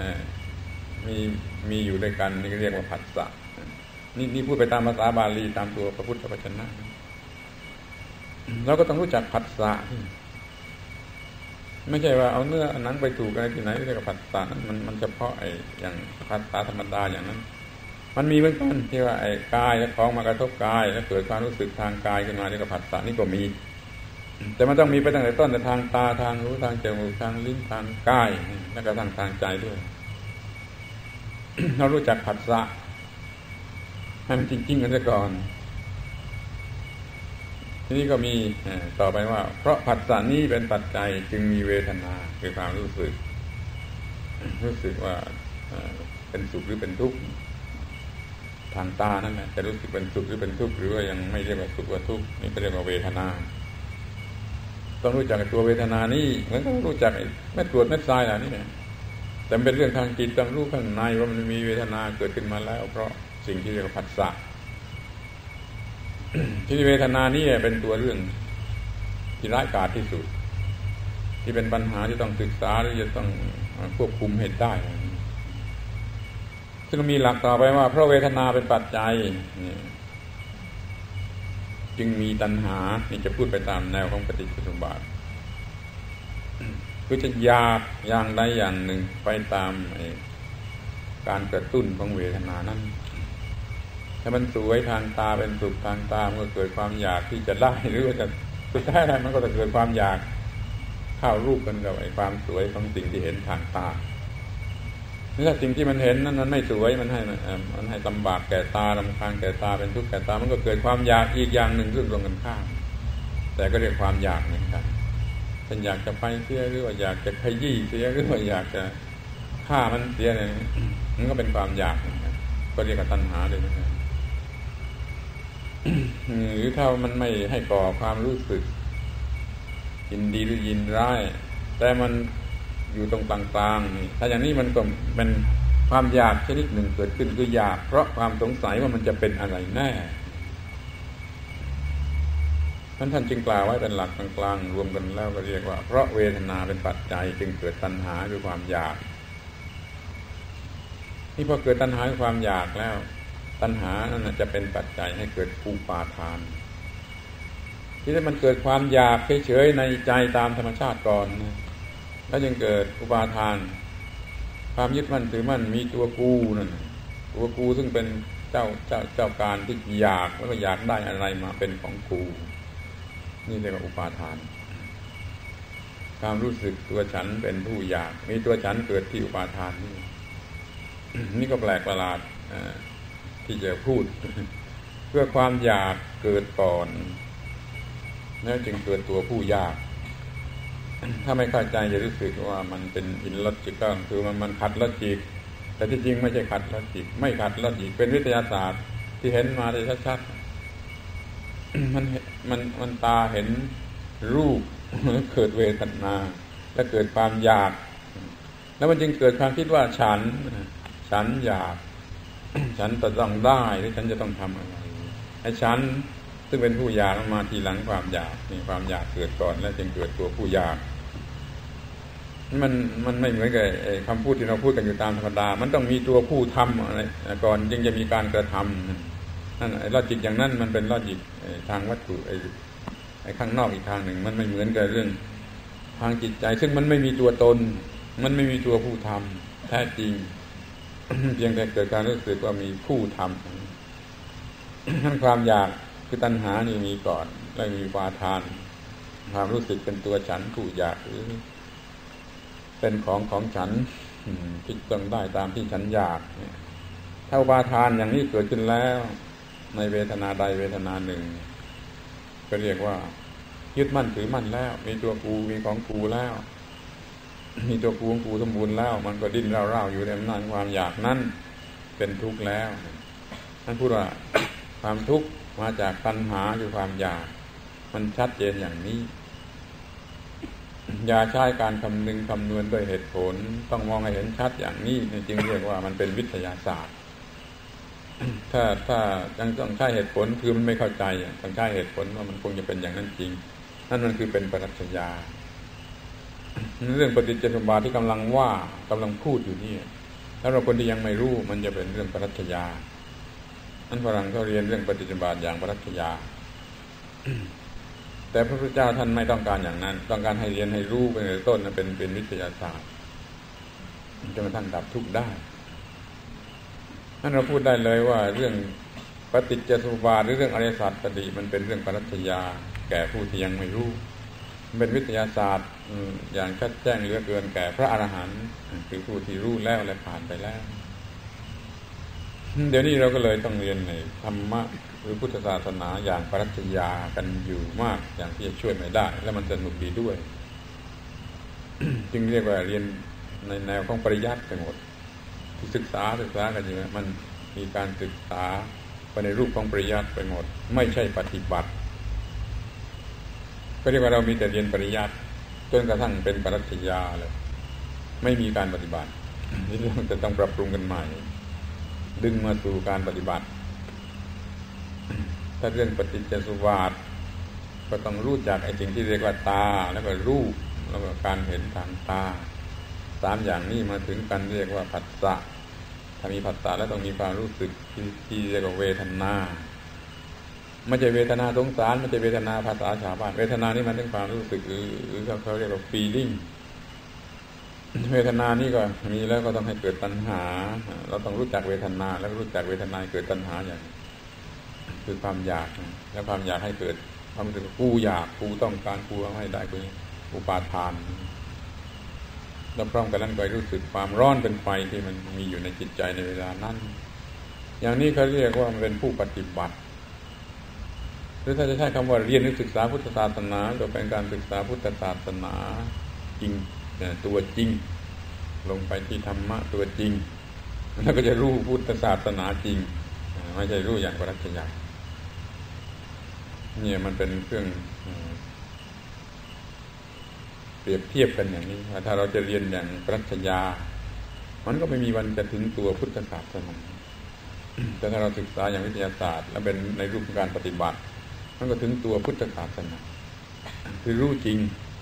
มีอยู่ด้วยกันนี่เรียกว่าผัสสะนี่พูดไปตามภาษาบาลีตามตัวพระพุทธวจนะเราก็ต้องรู้จักผัสสะไม่ใช่ว่าเอาเนื้อหนังไปถูกอะไรที่ไหนเรียกว่าผัสสะมันเฉพาะไอ้อย่างผัสสะธรรมดาอย่างนั้นมันมีเหมือนกันที่ว่าไอ้กายและท้องมากระทบกายแล้วเกิดความรู้สึกทางกายขึ้นมาเรียกว่าผัสสะนี่ก็มีแต่มันต้องมีไปตั้งแต่ต้นแต่ทางตาทางหูทางจมูกทางลิ้นทางกายแล้วก็ทางใจด้วย เรารู้จักผัสสะให้มันจริงๆกันซะก่อนทีนี้ก็มีต่อไปว่าเพราะผัสสะนี้เป็นปัจจัยจึงมีเวทนาคือความรู้สึกว่าเป็นสุขหรือเป็นทุกข์ทางตานั่นแหละจะรู้สึกเป็นสุขหรือเป็นทุกข์หรือว่ายังไม่เรียกว่าสุขว่าทุกข์นี่ก็เรียกว่าเวทนาต้องรู้จักตัวเวทนานี้เหมือนกับรู้จักเม็ดกรวดเม็ดทรายเหล่านี้แต่แต่เป็นเรื่องทางจิตต้องรู้ข้างในว่ามันมีเวทนาเกิดขึ้นมาแล้วเพราะสิ่งที่เรียกว่าผัสสะ ที่เวทนานี้เป็นตัวเรื่องที่ร้ายกาจที่สุดที่เป็นปัญหาที่ต้องศึกษาหรือจะต้องควบคุมให้ได้ซึ่งมีหลักต่อไปว่าเพราะเวทนาเป็นปัจจัยจึงมีตัณหานี่จะพูดไปตามแนวของปฏิจจสมุปบาทคือจะอยากอย่างใดอย่างหนึ่งไปตามการกระตุ้นของเวทนานั้นถ้ามันสวยทางตาเป็นสุขทางตามันก็เกิดความอยากที่จะได้หรือว่าจะสุดท้ายอะไรมันก็จะเกิดความอยากเข้ารูปกันกับความสวยของสิ่งที่เห็นทางตาถ้าสิ่งที่มันเห็นนั้นมันไม่สวยมันให้ลำบากแก่ตารำคาญแก่ตาเป็นทุกข์แก่ตามันก็เกิดความอยากอีกอย่างหนึ่งซึ่งตรงกันข้ามแต่ก็เรียกความอยากเหมือนกันฉันอยากจะไปเสียหรือว่าอยากจะขยี้เสียหรือว่าอยากจะฆ่ามันเสียอะไรมันก็เป็นความอยากเหมือนกันก็เรียกว่าตัณหาเลยเหมือนกันหรือถ้ามันไม่ให้ก่อความรู้สึกยินดีหรือยินร้ายแต่มันอยู่ตรงกลางๆนี่ถ้าอย่างนี้มันก็เป็นความอยากชนิดหนึ่งเกิดขึ้นคืออยากเพราะความสงสัยว่ามันจะเป็นอะไรแน่ท่านจึงกล่าวไว้เป็นหลักกลางๆรวมกันแล้วก็เรียกว่าเพราะเวทนาเป็นปัจจัยจึงเกิดตัณหาคือความอยากนี่พอเกิดตัณหาคือความอยากแล้วตัณหานั่นจะเป็นปัจจัยให้เกิดอุปาทานที่มันเกิดความอยากเฉยๆในใจตามธรรมชาติก่อนแล้วยังเกิดอุปาทานความยึดมั่นถือมั่นมีตัวกูนั่นตัวกูซึ่งเป็นเจ้าการที่อยากแล้วก็อยากได้อะไรมาเป็นของกูนี่เรียกว่าอุปาทานความรู้สึกตัวฉันเป็นผู้อยากมีตัวฉันเกิดที่อุปาทานนี่ก็แปลกประหลาดที่จะพูดเพื่อความอยากเกิดก่อนแล้วจึงเกิดตัวผู้อยากถ้าไม่เข้าใจจะรู้สึกว่ามันเป็นอินลอจิกคือมันขัดลอจิกแต่ที่จริงไม่ใช่ขัดลอจิกไม่ขัดลอจิกเป็นวิทยาศาสตร์ที่เห็นมาได้ชัดๆมันตาเห็นรูปแล้วเกิดเวทนาแล้วเกิดความอยากแล้วมันจึงเกิดความคิดว่าฉันอยากฉันจะต้องได้หรือฉันจะต้องทำอะไรไอ้ฉันซึ่งเป็นผู้อยากมาทีหลังความอยากมีความอยากเกิดก่อนแล้วจึงเกิดตัวผู้อยากมันไม่เหมือนกับคำพูดที่เราพูดกันอยู่ตามธรรมดามันต้องมีตัวผู้ทำอะไรก่อนจึงจะมีการกระทำนั่นลอจิกอย่างนั้นมันเป็นลอจิกทางวัตถุไอ้ข้างนอกอีกทางหนึ่งมันไม่เหมือนกับเรื่องทางจิตใจซึ่งมันไม่มีตัวตนมันไม่มีตัวผู้ทำแท้จริงเพียงแต่เกิดการรู้สึกว่ามีผู้ทำความอยากคือตัณหานี่มีก่อนแล้วมีอุปาทานความรู้สึกเป็นตัวฉันผู้อยากหรือเป็นของฉันที่ต้องได้ตามที่ฉันอยากถ้าอุปาทานอย่างนี้เกิดขึ้นแล้วในเวทนาใดเวทนาหนึ่งก็เรียกว่ายึดมั่นถือมั่นแล้วมีตัวกูมีของกูแล้วมีตัวกูของกูสมบูรณ์แล้วมันก็ดิ้นเร่าๆอยู่ในอำนาจความอยากนั้นเป็นทุกข์แล้วท่านพูดว่าความทุกข์มาจากตัณหาคือความอยากมันชัดเจนอย่างนี้อย่าใช้การคำนึงคำนวณด้วยเหตุผลต้องมองให้เห็นชัดอย่างนี้จึงเรียกว่ามันเป็นวิทยาศาสตร์ถ้ายังต้องใช้เหตุผลคือมันไม่เข้าใจต้องใช้เหตุผลว่ามันคงจะเป็นอย่างนั้นจริงนั่นมันคือเป็นปรัชญาเรื่องปฏิจจสมุปบาทที่กำลังพูดอยู่นี่ถ้าเราคนที่ยังไม่รู้มันจะเป็นเรื่องปรัชญาอันฝรั่งเขาเรียนเรื่องปฏิจจสมุปบาทอย่างปรัชญาแต่พระพุทธเจ้าท่านไม่ต้องการอย่างนั้นต้องการให้เรียนให้รู้เป็นต้นเป็นวิทยาศาสตร์จนกระทั่งดับทุกข์ได้นั่นเราพูดได้เลยว่าเรื่องปฏิจจสมุปบาทหรือเรื่องอริยสัจก็ดีมันเป็นเรื่องปรัชญาแก่ผู้ที่ยังไม่รู้เป็นวิทยาศาสตร์อย่างชัดแจ้งเหลือเกินแก่พระอรหันต์คือผู้ที่รู้แล้วและผ่านไปแล้วเดี๋ยวนี้เราก็เลยต้องเรียนในธรรมะหรือพุทธศาสนาอย่างปรัชญากันอยู่มากอย่างที่จะช่วยไม่ได้และมันสนุกดีด้วย จึงเรียกว่าเรียนในแนวของปริยัติกันหมดที่ศึกษากันอยู่มันมีการศึกษาไปในรูปของปริยัติไปหมดไม่ใช่ปฏิบัติก็เรียกว่าเรามีแต่เรียนปริยัติจนกระทั่งเป็นปรัชญาเลยไม่มีการปฏิบัตินี่เราจะต้องปรับปรุงกันใหม่ดึงมาสู่การปฏิบัติถ้าเรื่องปฏิจจสุบาทก็ต้องรู้จักไอ้สิ่งที่เรียกว่าตาแล้วก็รูปแล้วก็การเห็นทางตา3อย่างนี้มาถึงกันเรียกว่าผัสสะถ้ามีผัสสะแล้วต้องมีความรู้สึกที่เรียกว่าเวทนาไม่ใช่เวทนาสงสารไม่ใช่เวทนาภาษาชาวบ้านเวทนานี่มันเป็นความรู้สึกหรือเขาเรียกว่า feeling เวทนานี่ก็มีแล้วก็ต้องให้เกิดตัณหาเราต้องรู้จักเวทนาแล้วรู้จักเวทนาเกิดตัณหาอย่างคือความอยากแล้วความอยากให้เกิดความรู้สึกกูอยากกูต้องการกูให้ได้กูอุปาทานแล้วพร้อมกันนั้นก็รู้สึกความร้อนเป็นไฟที่มันมีอยู่ในจิตใจในเวลานั้นอย่างนี้เขาเรียกว่ามันเป็นผู้ปฏิบัติหรือถ้าจะใช้คำว่าเรียนหรือศึกษาพุทธศาสนาก็เป็นการศึกษาพุทธศาสนาจริงตัวจริงลงไปที่ธรรมะตัวจริงแล้วก็จะรู้พุทธศาสนาจริงไม่ใช่รู้อย่างปรัชญาเนี่ยมันเป็นเครื่องเปรียบเทียบกันอย่างนี้ถ้าเราจะเรียนอย่างปรัชญามันก็ไม่มีวันจะถึงตัวพุทธศาสนาแต่ถ้าเราศึกษาอย่างวิทยาศาสตร์และเป็นในรูปการปฏิบัติมันก็ถึงตัวพุทธศาสนาคือรู้จริง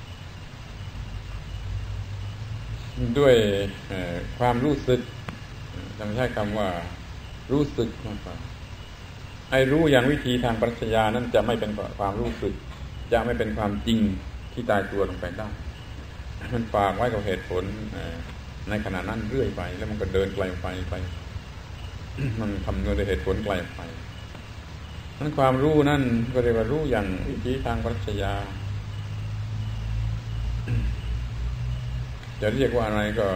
ด้วยความรู้สึกต้องใช้คำว่ารู้สึกมากกว่าไอ้รู้อย่างวิธีทางปรัชญานั้นจะไม่เป็นความรู้สึกจะไม่เป็นความจริงที่ตายตัวลงไปได้มันฝากไว้กับเหตุผลในขณะนั้นเรื่อยไปแล้วมันก็เดินไกลไปมันคำนวณด้วยเหตุผลไกลไปนั้นความรู้นั่นก็เรียกว่ารู้อย่างวิธีทางปรัชญาจะเรียกว่าอะไรก็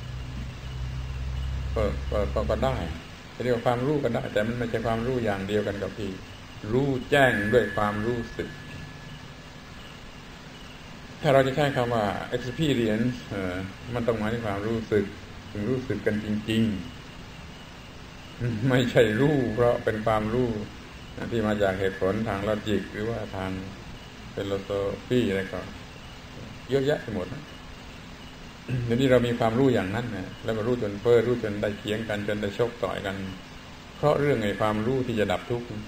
ได้จะเรียกว่าความรู้ก็ได้แต่มันไม่ใช่ความรู้อย่างเดียวกันกับที่รู้แจ้งด้วยความรู้สึกถ้าเราจะใช้คำว่า experience มันต้องหมายถึงความรู้สึกถึงรู้สึกกันจริงๆไม่ใช่รู้เพราะเป็นความรู้ที่มาจากเหตุผลทางลอจิกหรือว่าทางฟิโลโซฟีอะไรก็เยอะแยะไปหมดนะเดี๋ยวนี้เรามีความรู้อย่างนั้นนะแล้วก็รู้จนเพ้อรู้จนได้เถียงกันจนได้ชกต่อยกันเพราะเรื่องไอ้ความรู้ที่จะดับทุกข์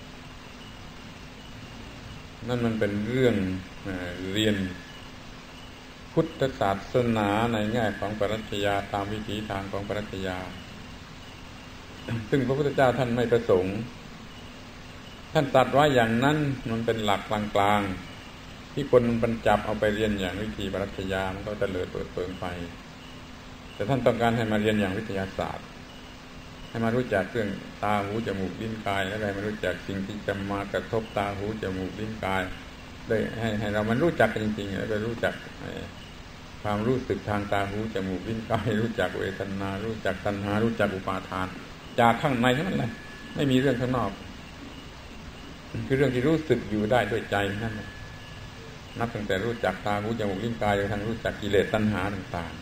นั่นมันเป็นเรื่องเรียนพุทธศาสนาในแง่ของปรัชญาตามวิถีทางของปรัชญาซึ่งพระพุทธเจ้าท่านไม่ประสงค์ท่านตรัสไว้อย่างนั้นมันเป็นหลักกลางๆที่คนมันบรรจับเอาไปเรียนอย่างวิธีปรัชญามันก็เตลิดเปิดเปิงไปแต่ท่านต้องการให้มาเรียนอย่างวิทยาศาสตร์ให้มารู้จักเรื่องตาหูจมูกลิ้นกายแล้วให้มารู้จักสิ่งที่จะมากระทบตาหูจมูกลิ้นกายได้ให้เรามันรู้จักกันจริงๆแล้วก็รู้จักความรู้สึกทางตาหูจมูกลิ้นกายรู้จักเวทนารู้จักตัณหารู้จักอุปาทานจากข้างในทั้งนั้นเลยไม่มีเรื่องข้างนอกคือเรื่องที่รู้สึกอยู่ได้ด้วยใจนั่นนับตั้งแต่รู้จักตาหูจมูกลิ้นกายจนทั้งรู้จักกิเลสตัณหาต่าง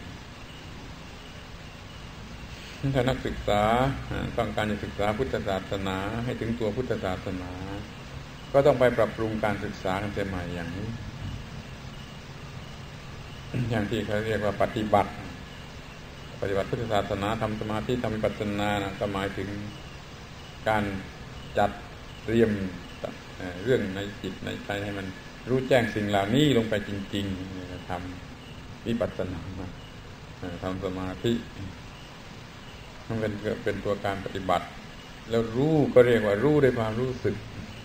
ๆถ้านักศึกษาต้องการจะศึกษาพุทธศาสนาให้ถึงตัวพุทธศาสนาก็ต้องไปปรับปรุงการศึกษากันใหม่อย่างนี้อย่างที่เขาเรียกว่าปฏิบัติพุทธศาสนาทำสมาธิทำวิปัสสนาก็หมายถึงการจัดเตรียมเรื่องในจิตในใจให้มันรู้แจ้งสิ่งเหล่านี้ลงไปจริงๆทำวิปัสสนาทำสมาธิมันเป็นตัวการปฏิบัติแล้วรู้ก็เรียกว่ารู้ด้วยความรู้สึก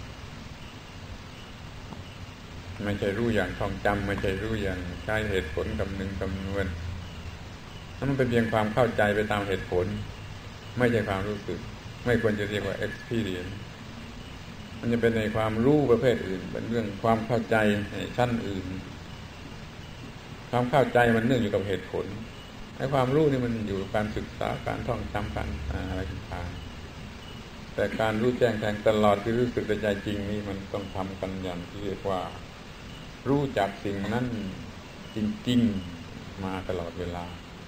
ไม่ใช่รู้อย่างท่องจำไม่ใช่รู้อย่างใช้เหตุผลคำนึงคำนวณนั่นมันเป็นเพียงความเข้าใจไปตามเหตุผลไม่ใช่ความรู้สึกไม่ควรจะเรียกว่า experience มันจะเป็นในความรู้ประเภทอื่นเป็นเรื่องความเข้าใจในชั้นอื่นความเข้าใจมันเนื่องอยู่กับเหตุผลไอ้ความรู้นี่มันอยู่กับการศึกษาการท่องจำกันอะไรต่างๆแต่การรู้แจ้งแทงตลอดที่รู้สึกในใจจริงนี่มันต้องทำกันอย่างที่เรียกว่ารู้จักสิ่งนั้นจริงๆมาตลอดเวลา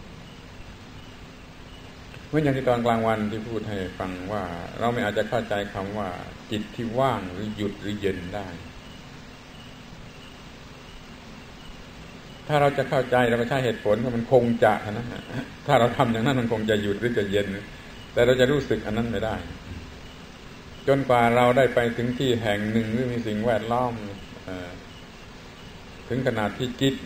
เมื่ออย่างที่ตอนกลางวันที่พูดให้ฟังว่าเราไม่อาจจะเข้าใจคำว่าจิตที่ว่างหรือหยุดหรือเย็นได้ถ้าเราจะเข้าใจเราก็ใช้เหตุผลว่ามันคงจะนะถ้าเราทำอย่างนั้นมันคงจะหยุดหรือจะเย็นแต่เราจะรู้สึกอันนั้นไม่ได้จนกว่าเราได้ไปถึงที่แห่งหนึ่งหรือมีสิ่งแวดล้อมถึงขนาดที่จิต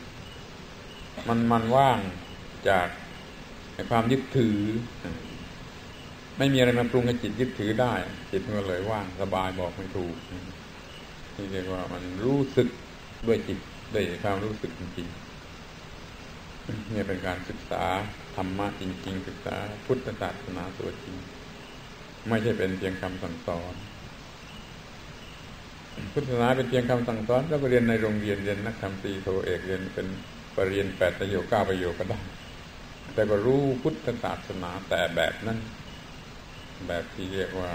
มันว่างจากความยึดถือไม่มีอะไรมาปรุงให้จิตยึดถือได้จิตมันก็เลยว่างสบายบอกไม่ถูกที่เรียกว่ามันรู้สึกด้วยจิตด้วยความรู้สึกจริงๆนี่เป็นการศึกษาธรรมะจริงๆศึกษาพุทธศาสนาตัวจริงไม่ใช่เป็นเพียงคำสั่งสอนพุทธศาสนาเป็นเพียงคำสั่งสอนแล้วก็เรียนในโรงเรียนเรียนนักธรรมตรีโทเอกเรียนเป็นปริญญา8 ประโยค 9 ประโยคก็ได้แต่ก็รู้พุทธศาสนาแต่แบบนั้นแบบที่เรียกว่า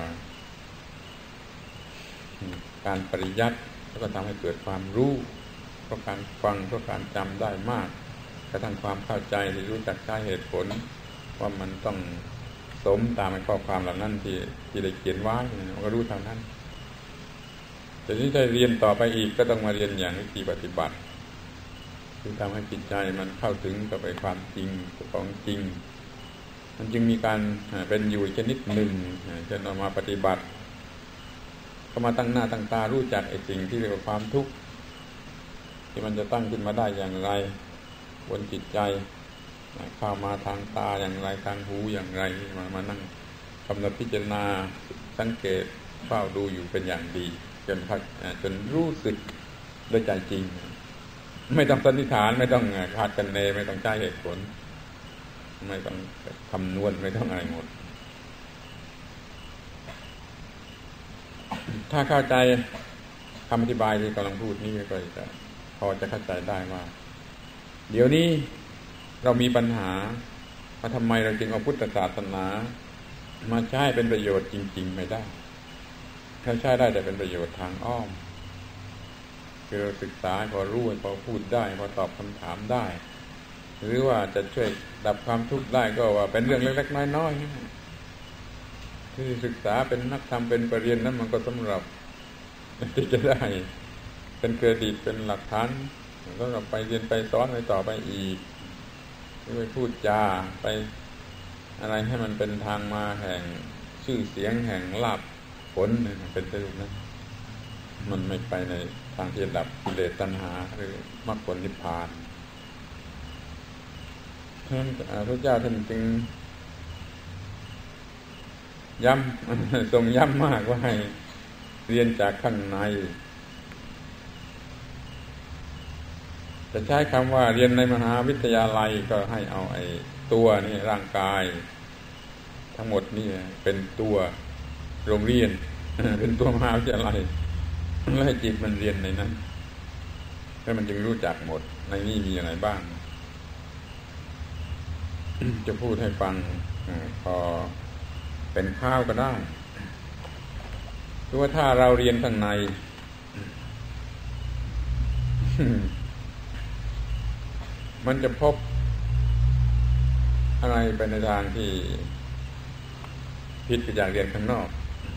การปริยัติแล้วก็ทำให้เกิดความรู้เพราะการฟังเพราะการจำได้มากกระทั่งความเข้าใจที่รู้จักใช้เหตุผลว่ามันต้องสมตามข้อความเหล่านั้นที่ได้เขียนไว้มันก็รู้เท่านั้นแต่ที่จะเรียนต่อไปอีกก็ต้องมาเรียนอย่างวิธีปฏิบัติคือทำให้จิตใจมันเข้าถึงกับไอ้ความจริงของจริงมันจึงมีการเป็นอยู่ชนิดหนึ่งจนออกมาปฏิบัติก็มาตั้งหน้าตั้งตารู้จักไอ้สิ่งที่เรียกว่าความทุกข์ที่มันจะตั้งขึ้นมาได้อย่างไรบนจิตใจเข้ามาทางตาอย่างไรทางหูอย่างไรมานั่งกำหนดพิจารณาสังเกตเฝ้าดูอยู่เป็นอย่างดีจนรู้สึกด้วยใจจริงไม่ต้องสันนิษฐานไม่ต้องคาดคะเนไม่ต้องใช้เหตุผลไม่ต้องคำนวณไม่ต้องอะไรหมดถ้าเข้าใจคำอธิบายที่กำลังพูดนี้ก็จะพอจะเข้าใจได้ว่าเดี๋ยวนี้เรามีปัญหาว่าทำไมเราจึงเอาพุทธศาสนามาใช้เป็นประโยชน์จริงๆไม่ได้เขาใช้ได้แต่เป็นประโยชน์ทางอ้อมคือเราศึกษาพอรู้พอพูดได้พอตอบคำถามได้หรือว่าจะช่วยดับความทุกข์ได้ก็ว่าเป็นเรื่องเล็กๆน้อยๆที่ศึกษาเป็นนักธรรมเป็นปรริญญานั้นมันก็สำหรับที่จะได้เป็นเครดิตเป็นหลักฐานสำหรับไปเรียนไปสอนไปต่อไปอีกหรือไปพูดจาไปอะไรให้มันเป็นทางมาแห่งชื่อเสียงแห่งลาภผลเป็นไปรูปนั้นมันไม่ไปในทางที่จะดับกิเลสตัณหาหรือมรรคผลนิพพานท่านพระเจ้าท่านจึงย้ำทรงย้ำมากว่าให้เรียนจากข้างในจะใช้คำว่าเรียนในมหาวิทยาลัยก็ให้เอาไอ้ตัวนี่ร่างกายทั้งหมดนี่เป็นตัวโรงเรียนเป็นตัวมหาวิทยาลัยแล้วให้จิตมันเรียนในนั้นแล้วมันจึงรู้จักหมดในนี้มีอะไรบ้างจะพูดให้ฟังพอเป็นข้าวก็ได้คือว่าถ้าเราเรียนข้างในมันจะพบอะไรไปในทางที่ผิดไปจากเรียนข้างนอก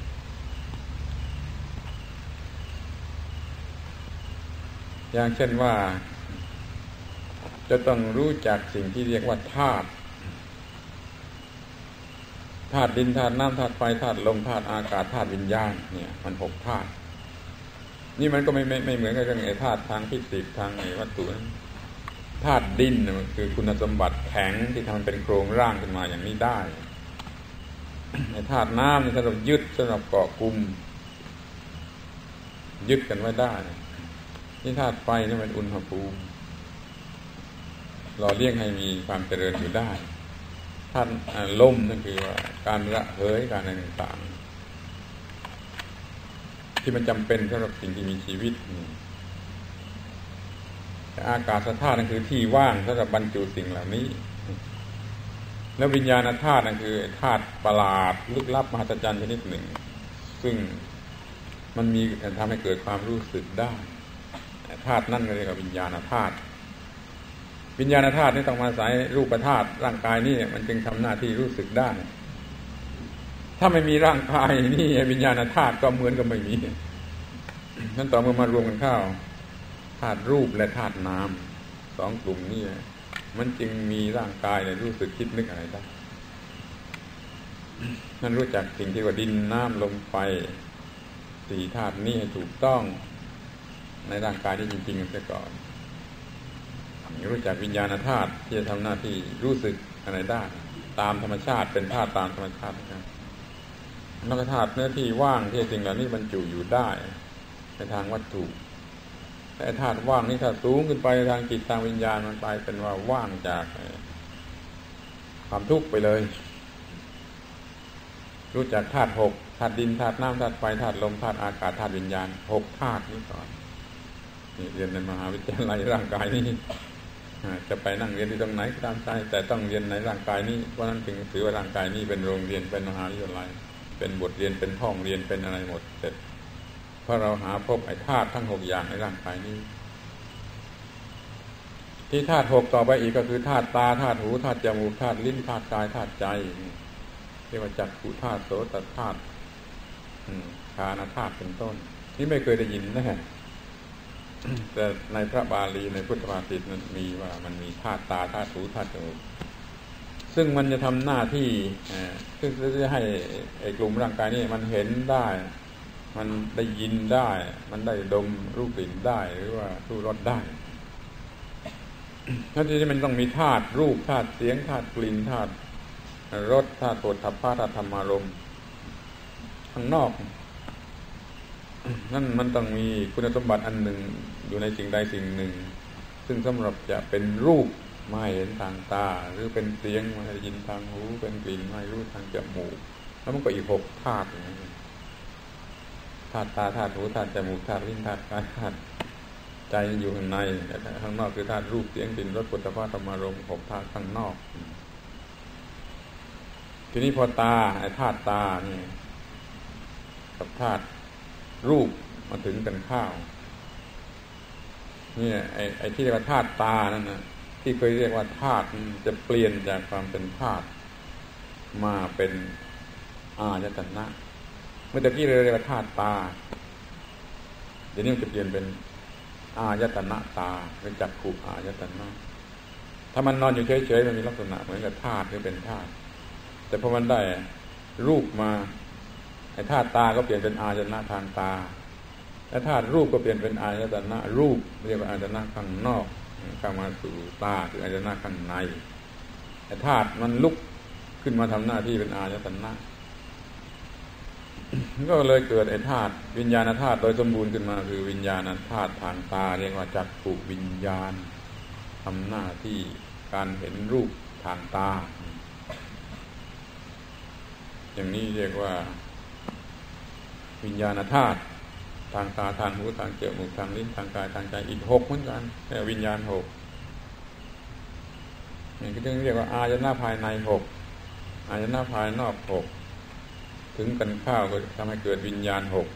อย่างเช่นว่าจะต้องรู้จักสิ่งที่เรียกว่าธาตุดินธาตุน้ำธาตุไฟธาตุลมธาตุอากาศธาตุวิญญาณเนี่ยมัน6 ธาตุนี่มันก็ไม่เหมือนกับเรื่องไอ้ธาตุทางฟิสิกส์ทางไอ้วัตถุธาตุดินมันคือคุณสมบัติแข็งที่ทำเป็นโครงร่างขึ้นมาอย่างนี้ได้ไอ้ธาตุน้ำนี่สำหรับยึดสำหรับเกาะกลุ่มยึดกันไว้ได้นี่ธาตุไฟนี่เป็นอุณหภูมิหล่อเลี้ยงให้มีความเจริญอยู่ได้ธาตุลมนั่นคือว่าการระเหยการอะไรต่างๆที่มันจำเป็นสำหรับสิ่งที่มีชีวิตอากาศธาตุนั่นคือที่ว่างสำหรับบรรจุสิ่งเหล่านี้แล้ววิญญาณธาตุนั่นคือธาตุประหลาดลึกลับมหัศจรรย์ชนิดหนึ่งซึ่งมันมีทำให้เกิดความรู้สึกได้ธาตุนั่นก็เรียกว่าวิญญาณธาตุวิญญาณธาตุนี่ต้องมาอาศัยรูปธาตุร่างกายนี่มันจึงทำหน้าที่รู้สึกได้ถ้าไม่มีร่างกายนี่วิญญาณธาตุก็เหมือนกับไม่มีนั้นต่อเมื่อมารวมกันเข้าธาตุรูปและธาตุน้สองกลุ่มนี้มันจึงมีร่างกายรู้สึกคิดนึกอะไรได้นั่นรู้จักสิ่งที่ว่าดินน้ำลมไฟสี่ธาตุนี้ให้ถูกต้องในร่างกายที่จริงๆเสียก่อนรู้จักวิญญาณธาตุที่จะทำหน้าที่รู้สึกอะไรได้ตามธรรมชาติเป็นธาตุตามธรรมชาตินะครับแล้วก็ธาตุเนื้อที่ว่างที่สิ่งเหล่านี้บรรจุอยู่ได้ในทางวัตถุแต่ธาตุว่างนี่ถ้าสูงขึ้นไปทางจิตทางวิญญาณมันไปเป็นว่าว่างจากความทุกข์ไปเลยรู้จักธาตุหกธาตุดินธาตุน้ำธาตุไฟธาตุลมธาตุอากาศธาตุวิญญาณหกธาตุนี้ก่อนนี่เรียนในมหาวิทยาลัยร่างกายนี้จะไปนั่งเรียนที่ตรงไหนก็ตามใจแต่ต้องเรียนในร่างกายนี้เพราะนั้นจึงถือว่าร่างกายนี้เป็นโรงเรียนเป็นมหาวิทยาลัยเป็นบทเรียนเป็นห้องเรียนเป็นอะไรหมดเสร็จเพราะเราหาพบไอ้ธาตุทั้งหกอย่างในร่างกายนี้ที่ธาตุหกต่อไปอีกก็คือธาตุตาธาตุหูธาตุจมูกธาตุลิ้นธาตุกายธาตุใจเรียกว่าจักขุธาตุโสตธาตุฆานธาตุเป็นต้นที่ไม่เคยได้ยินแน่แต่ในพระบาลีในพุทธภาษิตนั้นมีว่ามันมีธาตุตาธาตุหูธาตุจมูกซึ่งมันจะทำหน้าที่ซึ่งจะให้ไอ้กลุ่มร่างกายนี้มันเห็นได้มันได้ยินได้มันได้ดมรูปกลิ่นได้หรือว่ารู้รสได้ทั้งที่มันต้องมีธาตุรูปธาตุเสียงธาตุกลิ่นธาตุรสธาตุโผฏฐัพพะธาตุธรรมารมณ์ข้างนอกนั่นมันต้องมีคุณสมบัติอันหนึ่งอยู่ในสิ่งใดสิ่งหนึ่งซึ่งสำหรับจะเป็นรูปมาเห็นทางตาหรือเป็นเสียงมาได้ยินทางหูเป็นกลิ่นมารู้ทางจมูกแล้วมันก็อีกหกธาตุธาตุตาธาตุหูธาตุจมูกธาตุลิ้นธาตุกายธาตุใจอยู่ข้างในข้างนอกคือธาตุรูปเสียงกลิ่นรสโผฏฐัพพะธรรมารมณ์หกธาตุข้างนอกทีนี้พอตาไอ้ธาตุตานี่กับธาตุรูปมาถึงกันข้าวนี่ไอ้ที่เรียกว่าธาตุตานั่นนะที่เคยเรียกว่าธาตุจะเปลี่ยนจากความเป็นธาตุมาเป็นอายตนะเมื่อตะกี้เราเรียกว่าธาตุตาเดี๋ยวนี้มันจะเปลี่ยนเป็นอายตนะตาเป็นจักขุอายตนะถ้ามันนอนอยู่เฉยๆมันมีลักษณะเหมือนกับธาตุหรือเป็นธาตุแต่พอมันได้รูปมาไอ้ธาตุตาก็เปลี่ยนเป็นอายตนะทางตาและธาตุรูปก็เปลี่ยนเป็นอายตนะรูปเรียกว่าอายตนะข้างนอกเข้ามาสู่ตาคืออายตนะข้างในไอ้ธาตุมันลุกขึ้นมาทำหน้าที่เป็นอายตนะก็เลยเกิดไอ้ธาตุวิญญาณธาตุโดยสมบูรณ์ขึ้นมาคือวิญญาณธาตุทางตาเรียกว่าจักขุวิญญาณทำหน้าที่การเห็นรูปทางตาอย่างนี้เรียกว่าวิญญาณธาตุทางตาทางหูทางจมูกทางลิ้นทางกายทางใจอีกหกเหมือนกันแต่วิญญาณหกนี่ก็จึงเรียกว่าอายตนะภายในหกอายตนะภายนอกหกถึงกันข้าวก็ทำให้เกิดวิญญาณหก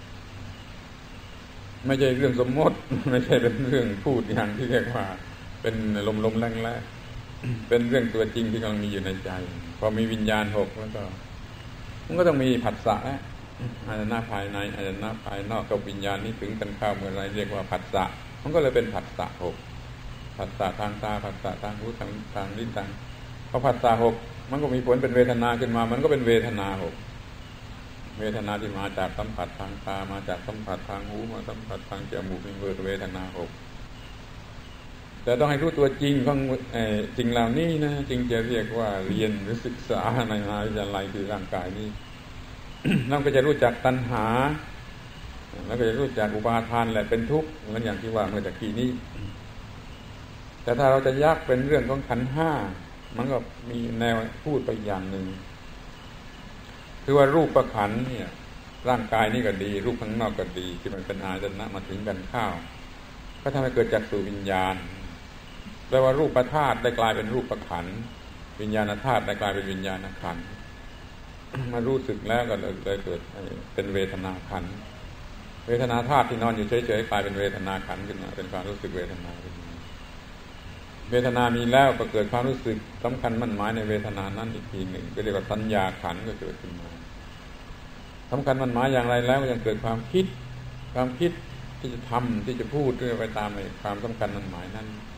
ไม่ใช่เรื่องสมมติไม่ใช่เป็นเรื่องพูดอย่างที่เรียกว่าเป็นลมๆแรงๆเป็นเรื่องตัวจริงที่กำลังมีอยู่ในใจพอมีวิญญาณหกแล้วก็มันก็ต้องมีผัสสะแล้วอายตนะภายในอายตนะภายนอกกับวิญญาณนี้ถึงกันข้าวเมื่อไรเรียกว่าผัสสะมันก็เลยเป็นผัสสะหกผัสสะทางตาผัสสะทางหูทางลิ้นทางพอผัสสะหกมันก็มีผลเป็นเวทนาขึ้นมามันก็เป็นเวทนาหกเวทนาที่มาจากสัมผัสทางตามาจากสัมผัสทางหูมาสัมผัสทางจมูกเป็นเวทนาหกแต่ต้องให้รู้ตัวจริงของจริงเหล่านี้นะจึงจะเรียกว่าเรียนหรือศึกษาในมหาวิทยาลัยคือร่างกายนี้ เราก็จะรู้จักตัณหาแล้วก็จะรู้จักอุปาทานแหละเป็นทุกข์เหมือนอย่างที่ว่าเมื่อตะกี้นี้แต่ถ้าเราจะยักเป็นเรื่องของขันธ์ห้ามันก็มีแนวพูดไปอย่างหนึ่งคือว่ารูปประขันธ์เนี่ยร่างกายนี่ก็ดีรูปข้างนอกก็ดีที่มันเป็นอายตนะมาถึงกันข้าวก็ทำให้เกิดจักษุวิญญาณแปลว่ารูปธาตุได้กลายเป็นรูปประขันธ์วิญญาณธาตุได้กลายเป็นวิญญาณขันธ์มารู้สึกแล้วก็เลยเกิดเป็นเวทนาขันธ์เวทนาธาตุที่นอนอยู่เฉยๆกลายเป็นเวทนาขันธ์ขึ้นมาเป็นความรู้สึกเวทนาขึ้นมาเวทนามีแล้วก็เกิดความรู้สึกสำคัญมั่นหมายในเวทนานั้นอีกทีหนึ่งก็เรียกว่าสัญญาขันธ์ก็เกิดขึ้นมาสำคัญมั่นหมายอย่างไรแล้วก็ยังเกิดความคิดที่จะทำที่จะพูดเรื่อยไปตามในความสำคัญมั่นหมายนั้น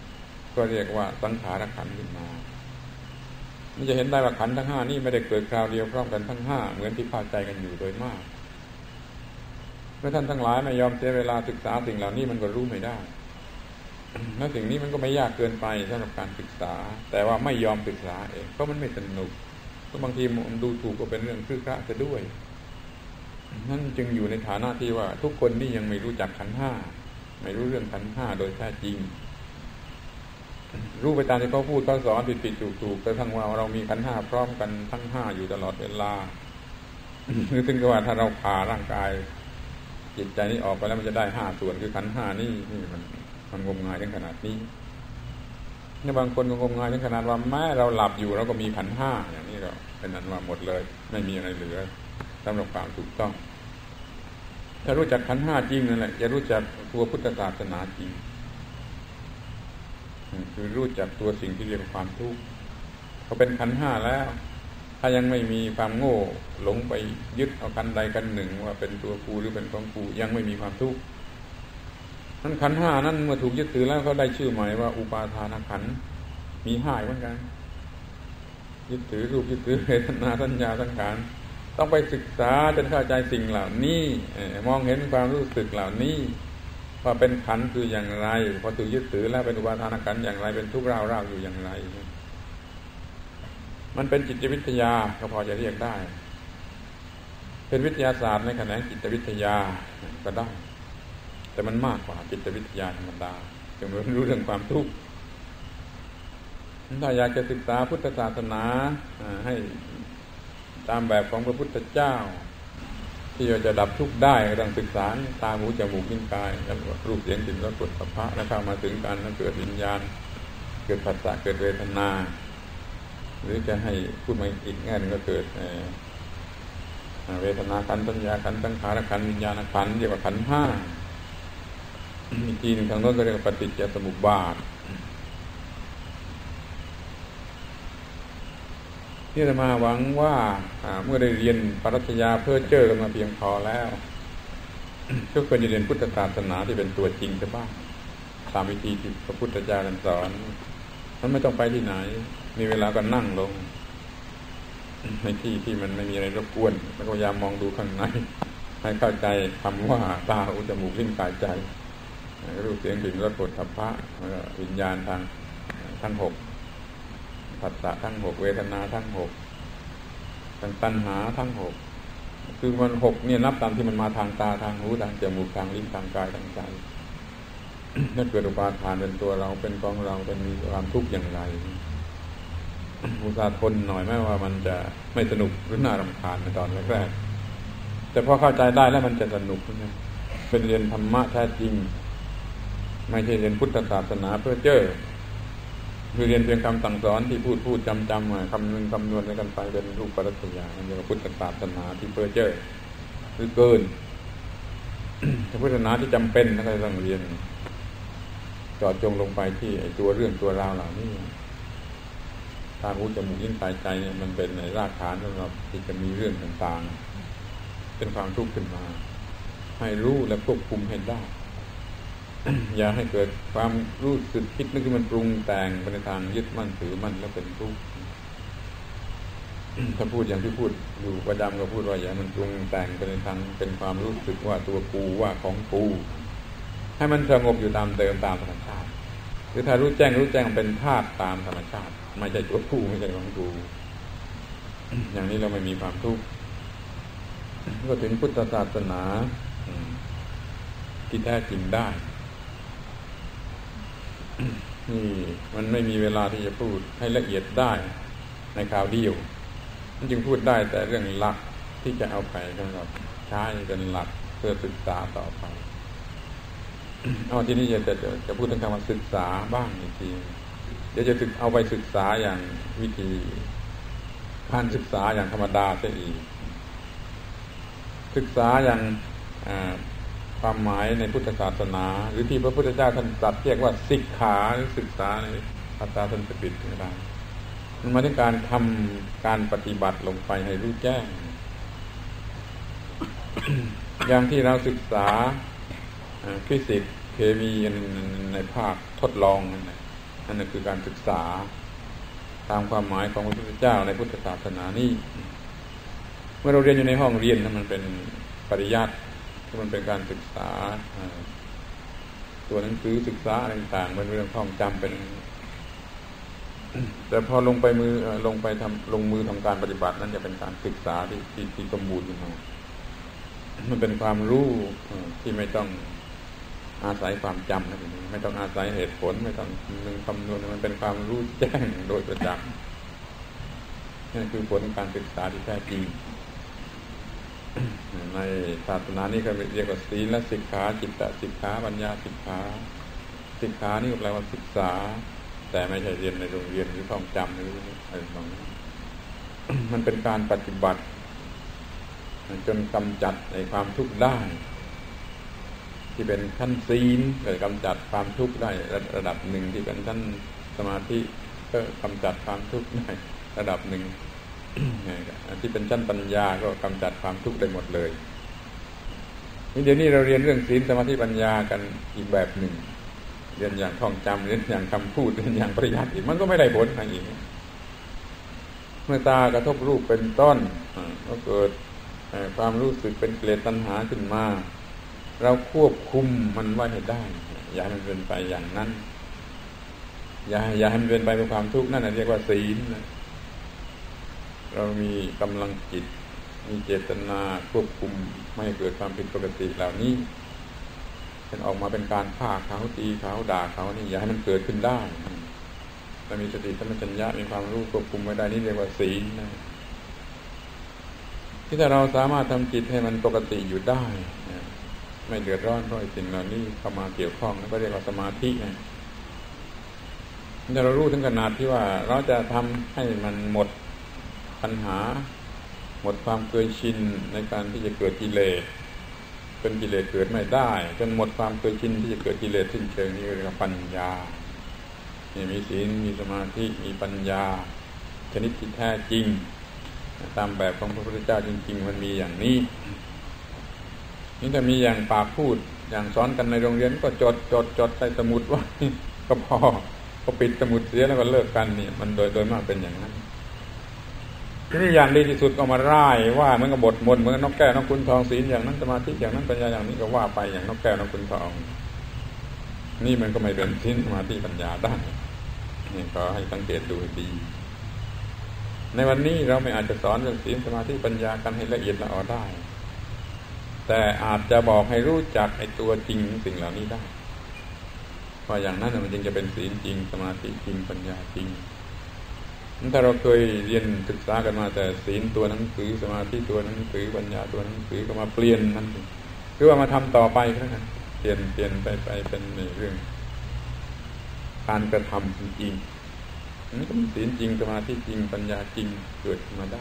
ก็เรียกว่าสังขารขันธ์ขึ้นมามันจะเห็นได้ว่าขันธ์ทั้งห้านี่ไม่ได้เกิดคราวเดียวพร้อมกันทั้งห้าเหมือนที่เข้าใจกันอยู่โดยมากเมื่อท่านทั้งหลายไม่ยอมเสียเวลาศึกษาสิ่งเหล่านี้มันก็รู้ไม่ได้และสิ่งนี้มันก็ไม่ยากเกินไปสำหรับการศึกษาแต่ว่าไม่ยอมศึกษาเองเพราะมันไม่สนุกก็บางทีมันดูถูกก็เป็นเรื่องครึกคระจะด้วยนั่นจึงอยู่ในฐานะที่ว่าทุกคนนี่ยังไม่รู้จักขันธ์ห้าไม่รู้เรื่องขันธ์ห้าโดยแท้จริงรู้ไปตามที่เขาพูดเขาสอนผิดๆถูกๆแต่ทั้งว่าเรามีขันธ์ห้าพร้อมกันทั้งห้าอยู่ตลอดเวลาหรือถึงกับว่าถ้าเราผ่าร่างกายจิตใจนี้ออกไปแล้วมันจะได้ห้าส่วนคือขันธ์ห้านี่มันงมงายถึงขนาดนี้เนี่ยบางคนก็งมงายถึงขนาดว่าแม้เราหลับอยู่เราก็มีขันธ์ห้าอย่างนี้ก็เป็นอันว่าหมดเลยไม่มีอะไรเหลือสำหรับความถูกต้องถ้ารู้จักขันธ์ห้าจริงนั่นแหละจะรู้จักตัวพุทธศาสนาจริงคือรู้จักตัวสิ่งที่เรียกว่าความทุกข์เขาเป็นขันธ์ห้าแล้วถ้ายังไม่มีความโง่หลงไปยึดเอาขันธ์ใดขันธ์หนึ่งว่าเป็นตัวกูหรือเป็นของกูยังไม่มีความทุกข์นั้นขันธ์ห้านั้นเมื่อถูกยึดถือแล้วเขาได้ชื่อใหม่ว่าอุปาทานขันธ์มีห้าเหมือนกันยึดถือรูปยึดถือเวทนาสัญญาสังขารต้องไปศึกษาจนเข้าใจสิ่งเหล่านี้มองเห็นความรู้สึกเหล่านี้ว่าเป็นขันธ์คืออย่างไรพอถูกยึดถือแล้วเป็นอุปาทานขันธ์อย่างไรเป็นทุกข์ร้าวอยู่อย่างไรมันเป็นจิตวิทยาก็พอจะเรียกได้เป็นวิทยาศาสตร์ในแขนงจิตวิทยาก็ได้แต่มันมากกว่าจิตวิทยาธรรมดาจึงรู้เรื่องความทุกข์ถ้าอยากจะศึกษาพุทธศาสนาให้ตามแบบของพระพุทธเจ้าที่จะดับทุกข์ได้ก็ต้องศึกษาตาหูจมูกลิ้นกายแล้วรูปเสียงกลิ่นรสผลสัมผัสแล้วเข้ามาถึงการเกิดวิญญาณเกิดผัสสะเกิดเวทนาหรือจะให้พูดมาอีกแง่นึงก็เกิดเวทนาขันธ์สัญญาขันธ์สังขารขันธ์วิญญาณขันธ์เรียกว่าขันธ์ห้าอีกทีหนึ่งทางโน้นก็เรียกว่าปฏิจจสมุปบาทที่จะมาหวังว่าเมื่อได้เรียนปรัชญาเพื่อเจอกันมาเพียงพอแล้วทุกคนจะเรียนพุทธศาสนาที่เป็นตัวจริงจะบ้างตามวิธีที่พระพุทธเจ้าสอนมันไม่ต้องไปที่ไหนมีเวลาก็นั่งลงในที่ที่มันไม่มีอะไรรบกวนแล้วก็พยายามมองดูข้างในให้เข้าใจคำว่าตาหูจมูกลิ้นกายใจรูปเสียงกลิ่นรสผลสัมผัสแล้วก็วิญญาณทั้งหกผัสสะทั้งหกเวทนาทั้งหกตัณหาทั้งหกคือมันหกเนี่ยนับตามที่มันมาทางตาทางหูทางจมูกทางลิ้นทางกายทางใจนั่นเกิดอุปาทานเป็นตัวเราเป็นของเราเป็นมีความทุกข์อย่างไรอุตส่าห์ทนหน่อยแม้ว่ามันจะไม่สนุกหรือน่ารำคาญในตอนแรกๆแต่พอเข้าใจได้แล้วมันจะสนุกนะเป็นเรียนธรรมะแท้จริงไม่ใช่เรียนพุทธศาสนาเพื่อเจ้อคือเรียนเพียงคำสั่งสอนที่พูดจำคำนึงคำนวณกันไปเป็นรูปปรัชญาเรียกว่าพุทธศาสนาที่เพื่อเจ้อหรือเกินถ้าพุทธศาสนาที่จำเป็นก็ต้องเรียนจอดจงลงไปที่ไอ้ตัวเรื่องตัวราวเหล่านี้ตาหูจมูกลิ้นกายใจเนี่ยมันเป็นในรากฐานสำหรับที่จะมีเรื่องต่างๆเป็นความทุกข์ขึ้นมาให้รู้และควบคุมให้ได้ อย่าให้เกิดความรู้สึกคิดนึกที่มันปรุงแต่งไปในทางยึดมั่นถือมั่นแล้วเป็นทุกข์ ถ้าพูดอย่างที่พูดอยู่ประจำก็พูดว่าอย่ามันปรุงแต่งไปในทางเป็นความรู้สึกว่าตัวกูว่าของกูให้มันสงบอยู่ตามเดิมตามธรรมชาติหรือถ้ารู้แจ้งเป็นธาตุตามธรรมชาติไม่ใช่ตัวกูไม่ใช่ของกูอย่างนี้เราไม่มีความทุกข์ก็ถึงพุทธศาสนาที่แท้จริงได้นี่มันไม่มีเวลาที่จะพูดให้ละเอียดได้ในคราวเดียวมันจึงพูดได้แต่เรื่องหลักที่จะเอาไปสำหรับใช้เป็นหลักเพื่อศึกษาต่อไปทีนี้จะพูดถึงคำว่าศึกษาบ้างอีกทีเดี๋ยวจะเอาไปศึกษาอย่างวิธีการศึกษาอย่างธรรมดาซะอีกศึกษาอย่างความหมายในพุทธศาสนาหรือที่พระพุทธเจ้าท่านตรัสเรียกว่าศิกขาหรือศึกษาในภาษาสันสกฤตก็ได้มันมาถึงการทำการปฏิบัติลงไปให้รู้แจ้ง อย่างที่เราศึกษาฟิสิกส์เคมีในภาคทดลองนั่นแหละนั่นคือการศึกษาตามความหมายของพระพุทธเจ้าในพุทธศาสนานี่เมื่อเราเรียนอยู่ในห้องเรียนนั้นมันเป็นปริยัติมันเป็นการศึกษาตัวหนังสือศึกษาอะไรต่างๆเป็นเรื่องท่องจำเป็นแต่พอลงมือทำการปฏิบัตินั้นจะเป็นการศึกษาที่สมบูรณ์ขึ้นมามันเป็นความรู้ที่ไม่ต้องอาศัยความจำนะไม่ต้องอาศัยเหตุผลไม่ต้องคำนวณมันเป็นความรู้แจ้งโดยประจักษ์นั่นคือผลการศึกษาที่แท้จริงในศาสนานี้ก็เรียกว่าศีลสิกขาจิตตสิกขาปัญญาสิกขาสิกขานี่แปลว่าศึกษาแต่ไม่ใช่เรียนในโรงเรียนหรือท่องจำหรืออะไรต่างๆมันเป็นการปฏิบัติจนกำจัดในความทุกข์ได้ที่เป็นขั้นศีลก็กำจัดความทุกข์ได้ระดับหนึ่งที่เป็นขั้นสมาธิก็กำจัดความทุกข์ได้ระดับหนึ่งที่เป็นชั้นปัญญาก็กำจัดความทุกข์ได้หมดเลยนี่เดี๋ยวนี้เราเรียนเรื่องศีลสมาธิปัญญากันอีกแบบหนึ่งเรียนอย่างท่องจำเรียนอย่างคำพูดเรียนอย่างปริยัติอีกมันก็ไม่ได้ผลอะไรอีกเมื่อตากระทบรูปเป็นต้นก็เกิดความรู้สึกเป็นกิเลสตัณหาขึ้นมาเราควบคุมมันไว้ให้ได้อย่าให้มันเป็นไปอย่างนั้นอย่าให้มันเป็นไปเป็นความทุกข์นั่นเรียกว่าศีลเรามีกำลังจิตมีเจตนาควบคุมไม่ให้เกิดความผิดปกติเหล่านี้เป็นออกมาเป็นการฆ่าเขาตีเขาด่าเขานี่อย่าให้มันเกิดขึ้นได้เรามีสติสัมปชัญญะมีความรู้ควบคุมไว้ได้นี่เรียกว่าศีลนะที่ถ้าเราสามารถทำจิตให้มันปกติอยู่ได้ไม่เดือดร้อนเพราะสิ่งเหล่านี้เข้ามาเกี่ยวข้องแล้วก็เรียกว่าสมาธิไงถ้าเรารู้ถึงขนาดที่ว่าเราจะทำให้มันหมดปัญหาหมดความเคยชินในการที่จะเกิดกิเลสเป็นกิเลสเกิดไม่ได้จนหมดความเคยชินที่จะเกิดกิเลสสิ้นเชิงนี่เรียกว่าปัญญานี่มีศีลมีสมาธิมีปัญญาชนิดที่แท้จริงตามแบบของพระพุทธเจ้าจริงๆมันมีอย่างนี้นี่ถ้ามีอย่างปากพูดอย่างสอนกันในโรงเรียนก็จดใส่สมุดไว้ก็พอปิดสมุดเสียแล้วก็เลิกกันนี่มันโดยมากเป็นอย่างนั้นทีนี้อย่างดีที่สุดก็มาร่ายว่าเหมือนกับบทมนต์เหมือนนกแก้วนกขุนทองศีลอย่างนั้นสมาธิอย่างนั้นปัญญาอย่างนี้ก็ว่าไปอย่างนกแก้วนกขุนทองนี่มันก็ไม่เป็นศีลสมาธิปัญญาได้นี่ขอให้สังเกตดูให้ดีในวันนี้เราไม่อาจจะสอนเรื่องศีลสมาธิปัญญากันให้ละเอียดละออได้แต่อาจจะบอกให้รู้จักไอ้ตัวจริงสิ่งเหล่านี้ได้ว่าอย่างนั้นมันจึงจะเป็นศีลจริงสมาธิจริงปัญญาจริงถ้าเราเคยเรียนศึกษากันมาแต่ศีลตัวหนังสือสมาธิตัวหนังสือปัญญาตัวหนังสือก็มาเปลี่ยนนั่นคือว่ามาทำต่อไปนะเปลี่ยนไปเป็นเรื่องการกระทำจริงๆนี่ก็มีศีลจริงสมาธิจริงปัญญาจริงเกิดมาได้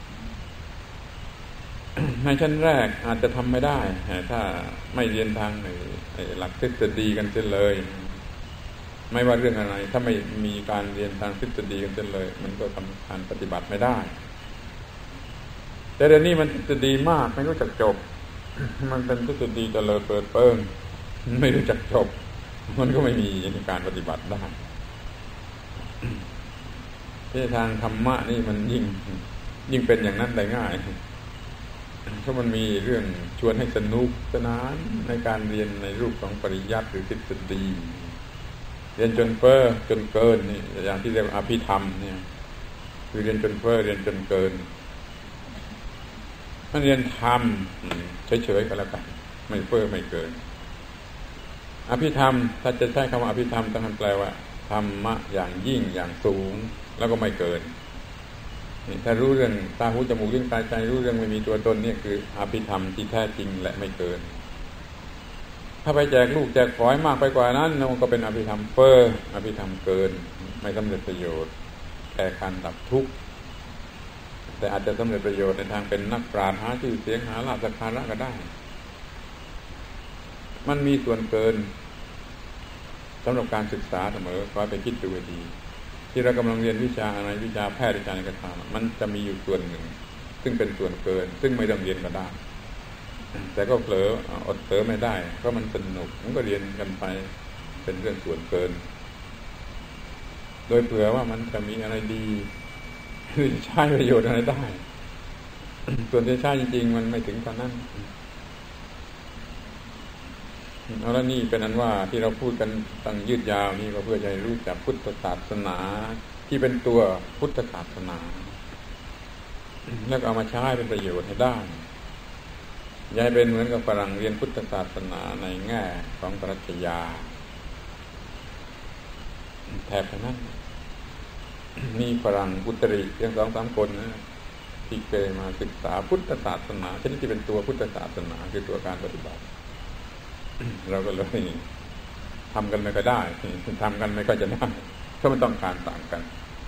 ในชั้นแรกอาจจะทำไม่ได้ถ้าไม่เรียนทางหลักทฤษฎีกันเสียเลยไม่ว่าเรื่องอะไรถ้าไม่มีการเรียนทางทฤษฎีกันเสียเลยมันก็ทำการปฏิบัติไม่ได้แต่เดี๋ยวนี้มันทฤษฎีมากไม่รู้จักจบ มันเป็นทฤษฎีเจริญเปิดเปิ้งไม่รู้จักจบมันก็ไม่มีการปฏิบัติได้ที่ทางธรรมะนี่มันยิ่งเป็นอย่างนั้นได้ง่ายเพราะมันมีเรื่องชวนให้สนุกสนานในการเรียนในรูปของปริยัติหรือทฤษฎีเรียนจนเพ้อจนเกินนี่อย่างที่เรียกว่าอภิธรรมเนี่ยคือเรียนจนเพ้อเรียนจนเกินถ้าเรียนธรรมเฉยๆก็แล้วกันไม่เพ้อไม่เกินอภิธรรมถ้าจะใช้คำว่าอภิธรรมต้องแปลว่าธรรมะอย่างยิ่งอย่างสูงแล้วก็ไม่เกินถ้ารู้เรื่องตาหูจมูกลิ้นกายใจรู้เรื่องไม่มีตัวตนนี่คืออภิธรรมที่แท้จริงและไม่เกินถ้าไปแจกลูกแจกขอยมากไปกว่านั้นมันก็เป็นอภิธรรมเฟ้ออภิธรรมเกินไม่สำเร็จประโยชน์แก่การดับทุกข์แต่อาจจะสำเร็จประโยชน์ในทางเป็นนักปราชญ์หาชื่อเสียงหาลาภสักการะก็ได้มันมีส่วนเกินสำหรับการศึกษาเสมอคอยไปคิดดูให้ดีที่เรากำลังเรียนวิชาอะไรวิชาแพทย์วิชาการแพทย์มันจะมีอยู่ส่วนหนึ่งซึ่งเป็นส่วนเกินซึ่งไม่ต้องเรียนก็ได้แต่ก็เผลออดเผลอไม่ได้เพราะมันสนุกมันก็เรียนกันไปเป็นเรื่องส่วนเกินโดยเผื่อว่ามันจะมีอะไรดีหรือใช้ประโยชน์อะไรได้ ส่วนที่ใช้จริงๆมันไม่ถึงตอนนั้นเอาละนี่เป็นอันว่าที่เราพูดกันตั้งยืดยาวนี่ก็เพื่อจะให้รู้จักพุทธศาสนาที่เป็นตัวพุทธศาสนาแล้วเอามาใช้เป็นประโยชน์ให้ได้อย่าให้เป็นเหมือนกับฝรั่งเรียนพุทธศาสนาในแง่ของปรัชญาแทบทั้งนั้นมีฝรั่งอุตริเพียง 2-3 คนนะที่เคยมาศึกษาพุทธศาสนาชนิดที่เป็นตัวพุทธศาสนาคือตัวการปฏิบัติเราก็เลยทำกันไม่ค่อยได้ทำกันไม่ค่อยจะได้เพราะมันต้องการต่างกัน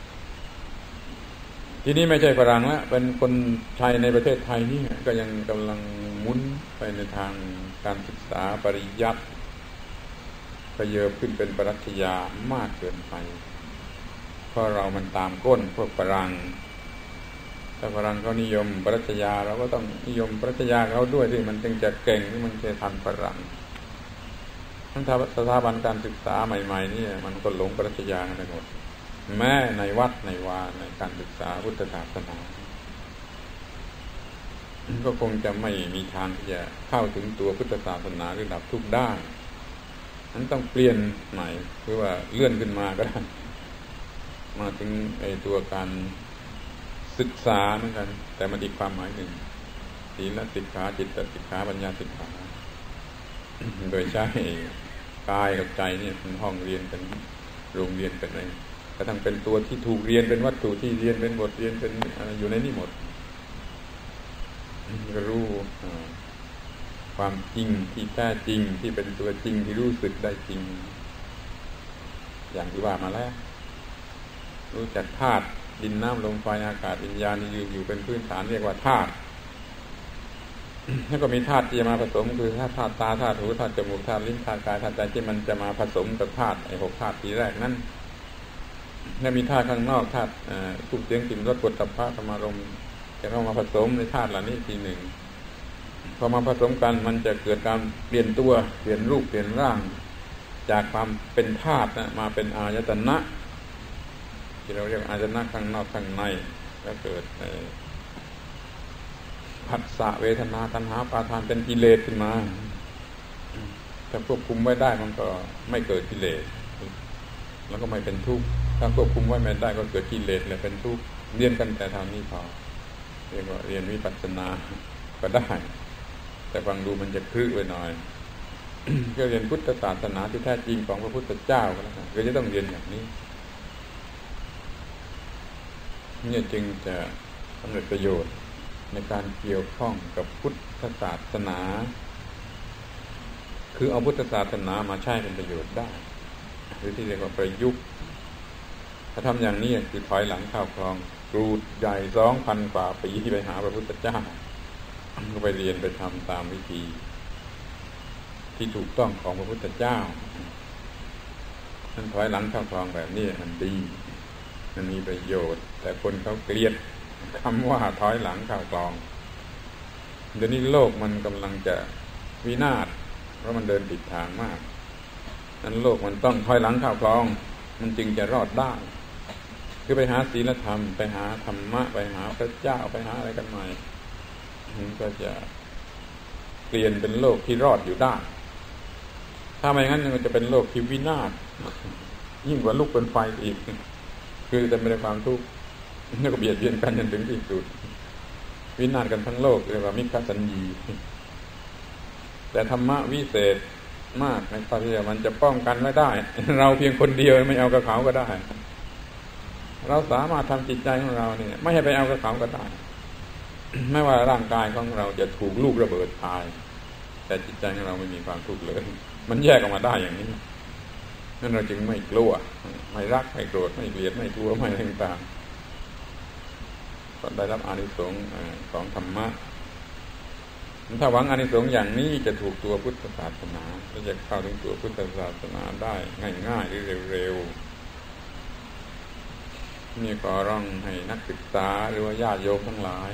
ทีนี้ไม่ใช่ฝรั่งละเป็นคนไทยในประเทศไทยนี่ก็ยังกำลังหมุนไปในทางการศึกษาปริยัติก็เยอะขึ้นเป็นปรัชญามากเกินไปเพราะเรามันตามก้นพวกฝรั่งถ้าฝรั่งเขานิยมปรัชญาเราก็ต้องนิยมปรัชญาเขาด้วยที่มันจึงจะเก่งมันจะทันฝรั่งทั้งสถาบันการศึกษาใหม่ๆนี่มันก็หลงปรัชญากันไปหมดแม้ในวัดในวาในการศึกษาพุทธศาสนาก็คงจะไม่มีทางที่จะเข้าถึงตัวพุทธศาสนาระดับทุกด้านนั้นต้องเปลี่ยนใหม่คือว่าเลื่อนขึ้นมาก็ได้มาถึงไอ้ตัวการศึกษาเหมือนกันแต่มันอีกความหมายหนึ่งศีลสิกขาจิตตสิกขาปัญญาสิกขาโดยใช้กายกับใจนี่เป็นห้องเรียนเป็นโรงเรียนเป็นอะไรกระทั่งเป็นตัวที่ถูกเรียนเป็นวัตถุที่เรียนเป็นบทเรียนเป็นอยู่ในนี่หมดก็รู้ความจริงที่แท้จริงที่เป็นตัวจริงที่รู้สึกได้จริงอย่างที่ว่ามาแล้วรู้จักธาตุดินน้ำลมไฟอากาศวิญญาณนี่อยู่เป็นพื้นฐานเรียกว่าธาตุแล้วก็มีธาตุที่จะมาผสมคือธาตุตาธาตุหูธาตุจมูกธาตุลิ้นธาตุกายธาตุใจที่มันจะมาผสมกับธาตุไอ้6ธาตุทีแรกนั้นแล้วมีธาตุข้างนอกธาตุรูปเสียงกลิ่นรสปุถะธรรมารมณ์จะเข้ามาผสมในธาตุเหล่านี้ทีหนึ่งพอมาผสมกันมันจะเกิดการเปลี่ยนตัวเปลี่ยนรูปเปลี่ยนร่างจากความเป็นธาตุมาเป็นอายตนะที่เราเรียกอายตนะข้างนอกข้างในแล้วเกิดผัสสะเวทนาตัณหาอุปาทานเป็นกิเลสขึ้นมาถ้าควบคุมไว้ได้มันก็ไม่เกิดกิเลสแล้วก็ไม่เป็นทุกข์ถ้าควบคุมไว้ไม่ได้ก็เกิดกิเลสเลยเป็นทุกข์เรียนกันแต่เท่านี้พอเรียกว่าเรียนวิปัสสนาก็ได้แต่ฟังดูมันจะคลึ้ไปหน่อย ก็เรียนพุทธศาสนาที่แท้จริงของพระพุทธเจ้าก็แล้วกันก็จะต้องเรียนอย่างนี้เนี่ยจึงจะสำเร็จประโยชน์ในการเกี่ยวข้องกับพุทธศาสนาคือเอาพุทธศาสนามาใช้เป็นประโยชน์ได้หรือที่เรียกว่าประยุกต์ถ้าทำอย่างนี้คือถอยหลังเข้าคลองกรูดใหญ่ 2,000 กว่าปีที่ไปหาพระพุทธเจ้าก็ไปเรียนไปทำตามวิธีที่ถูกต้องของพระพุทธเจ้าท่านถอยหลังเข้าคลองแบบนี้มันดีมันมีประโยชน์แต่คนเขาเกลียดคำว่าถอยหลังเข้าคลองเดี๋ยวนี้โลกมันกำลังจะวินาศเพราะมันเดินผิดทางมากนั้นโลกมันต้องถอยหลังเข้าคลองมันจึงจะรอดได้คือไปหาศีลธรรมไปหาธรรมะไปหาพระเจ้าไปหาอะไรกันใหม่มันก็จะเปลี่ยนเป็นโลกที่รอดอยู่ได้ถ้าไม่งั้นมันจะเป็นโลกที่วินาศยิ่งกว่าลุกเป็นไฟอีกคือจะไม่ได้ความทุกข์แล้วก็เบียดเบียนกันจนถึงที่สุดวินาศกันทั้งโลกเรียกว่ามิจฉาสัญญีแต่ธรรมะวิเศษมากในข้อที่มันจะป้องกันไม่ได้เราเพียงคนเดียวไม่เอากับเขาก็ได้เราสามารถทำจิตใจของเราเนี่ยไม่ให้ไปเอากับเขาก็ได้ไม่ว่าร่างกายของเราจะถูกลูกระเบิดตายแต่จิตใจของเราไม่มีความทุกข์เลยมันแยกออกมาได้อย่างนี้นั่นเราจึงไม่กลัวไม่รักไม่โกรธไม่เกลียดไม่กลัวไม่ต่างๆก็ได้รับอานิสงส์ของธรรมะถ้าหวังอานิสงส์อย่างนี้จะถูกตัวพุทธศาสนาและจะเข้าถึงตัวพุทธศาสนาได้ง่ายๆหรือเร็วๆนี่ก็ร้องให้นักศึกษาหรือว่าญาติโยมทั้งหลาย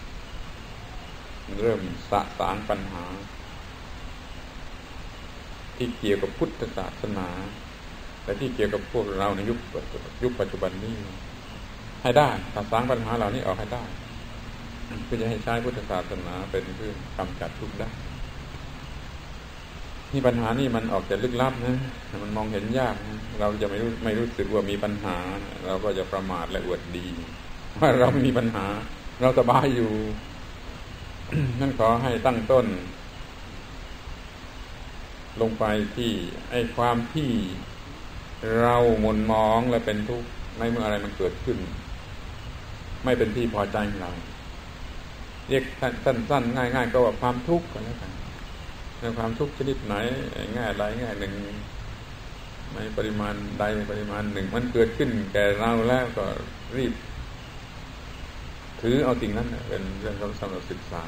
เริ่มสะสางปัญหาที่เกี่ยวกับพุทธศาสนาแแต่ที่เกี่ยวกับพวกเราในยุคปัจจุบันนี้ให้ได้ตัดสางปัญหาเหล่านี้ออกให้ได้เพื่อจะให้ใช้พุทธศาสนาเป็นเครื่องกำจัดทุกข์ได้นี่ปัญหานี่มันออกจะลึกลับนะมันมองเห็นยากนะเราจะไม่รู้สึกว่ามีปัญหาเราก็จะประมาทและอวดดีว่าเราไม่มีปัญหาเราสบายอยู่ นั่นขอให้ตั้งต้นลงไปที่ไอ้ความที่เราหม่นหมองและเป็นทุกข์ในเมื่ออะไรมันเกิดขึ้นไม่เป็นที่พอใจของเราเรียกสั้นๆง่ายๆก็ว่าความทุกข์ก็แล้วกันในความทุกข์ชนิดไหนแง่ใดแง่หนึ่งในปริมาณใดปริมาณหนึ่งมันเกิดขึ้นแก่เราแล้วก็รีบถือเอาสิ่งนั้นเป็นเรื่องสำหรับศึกษา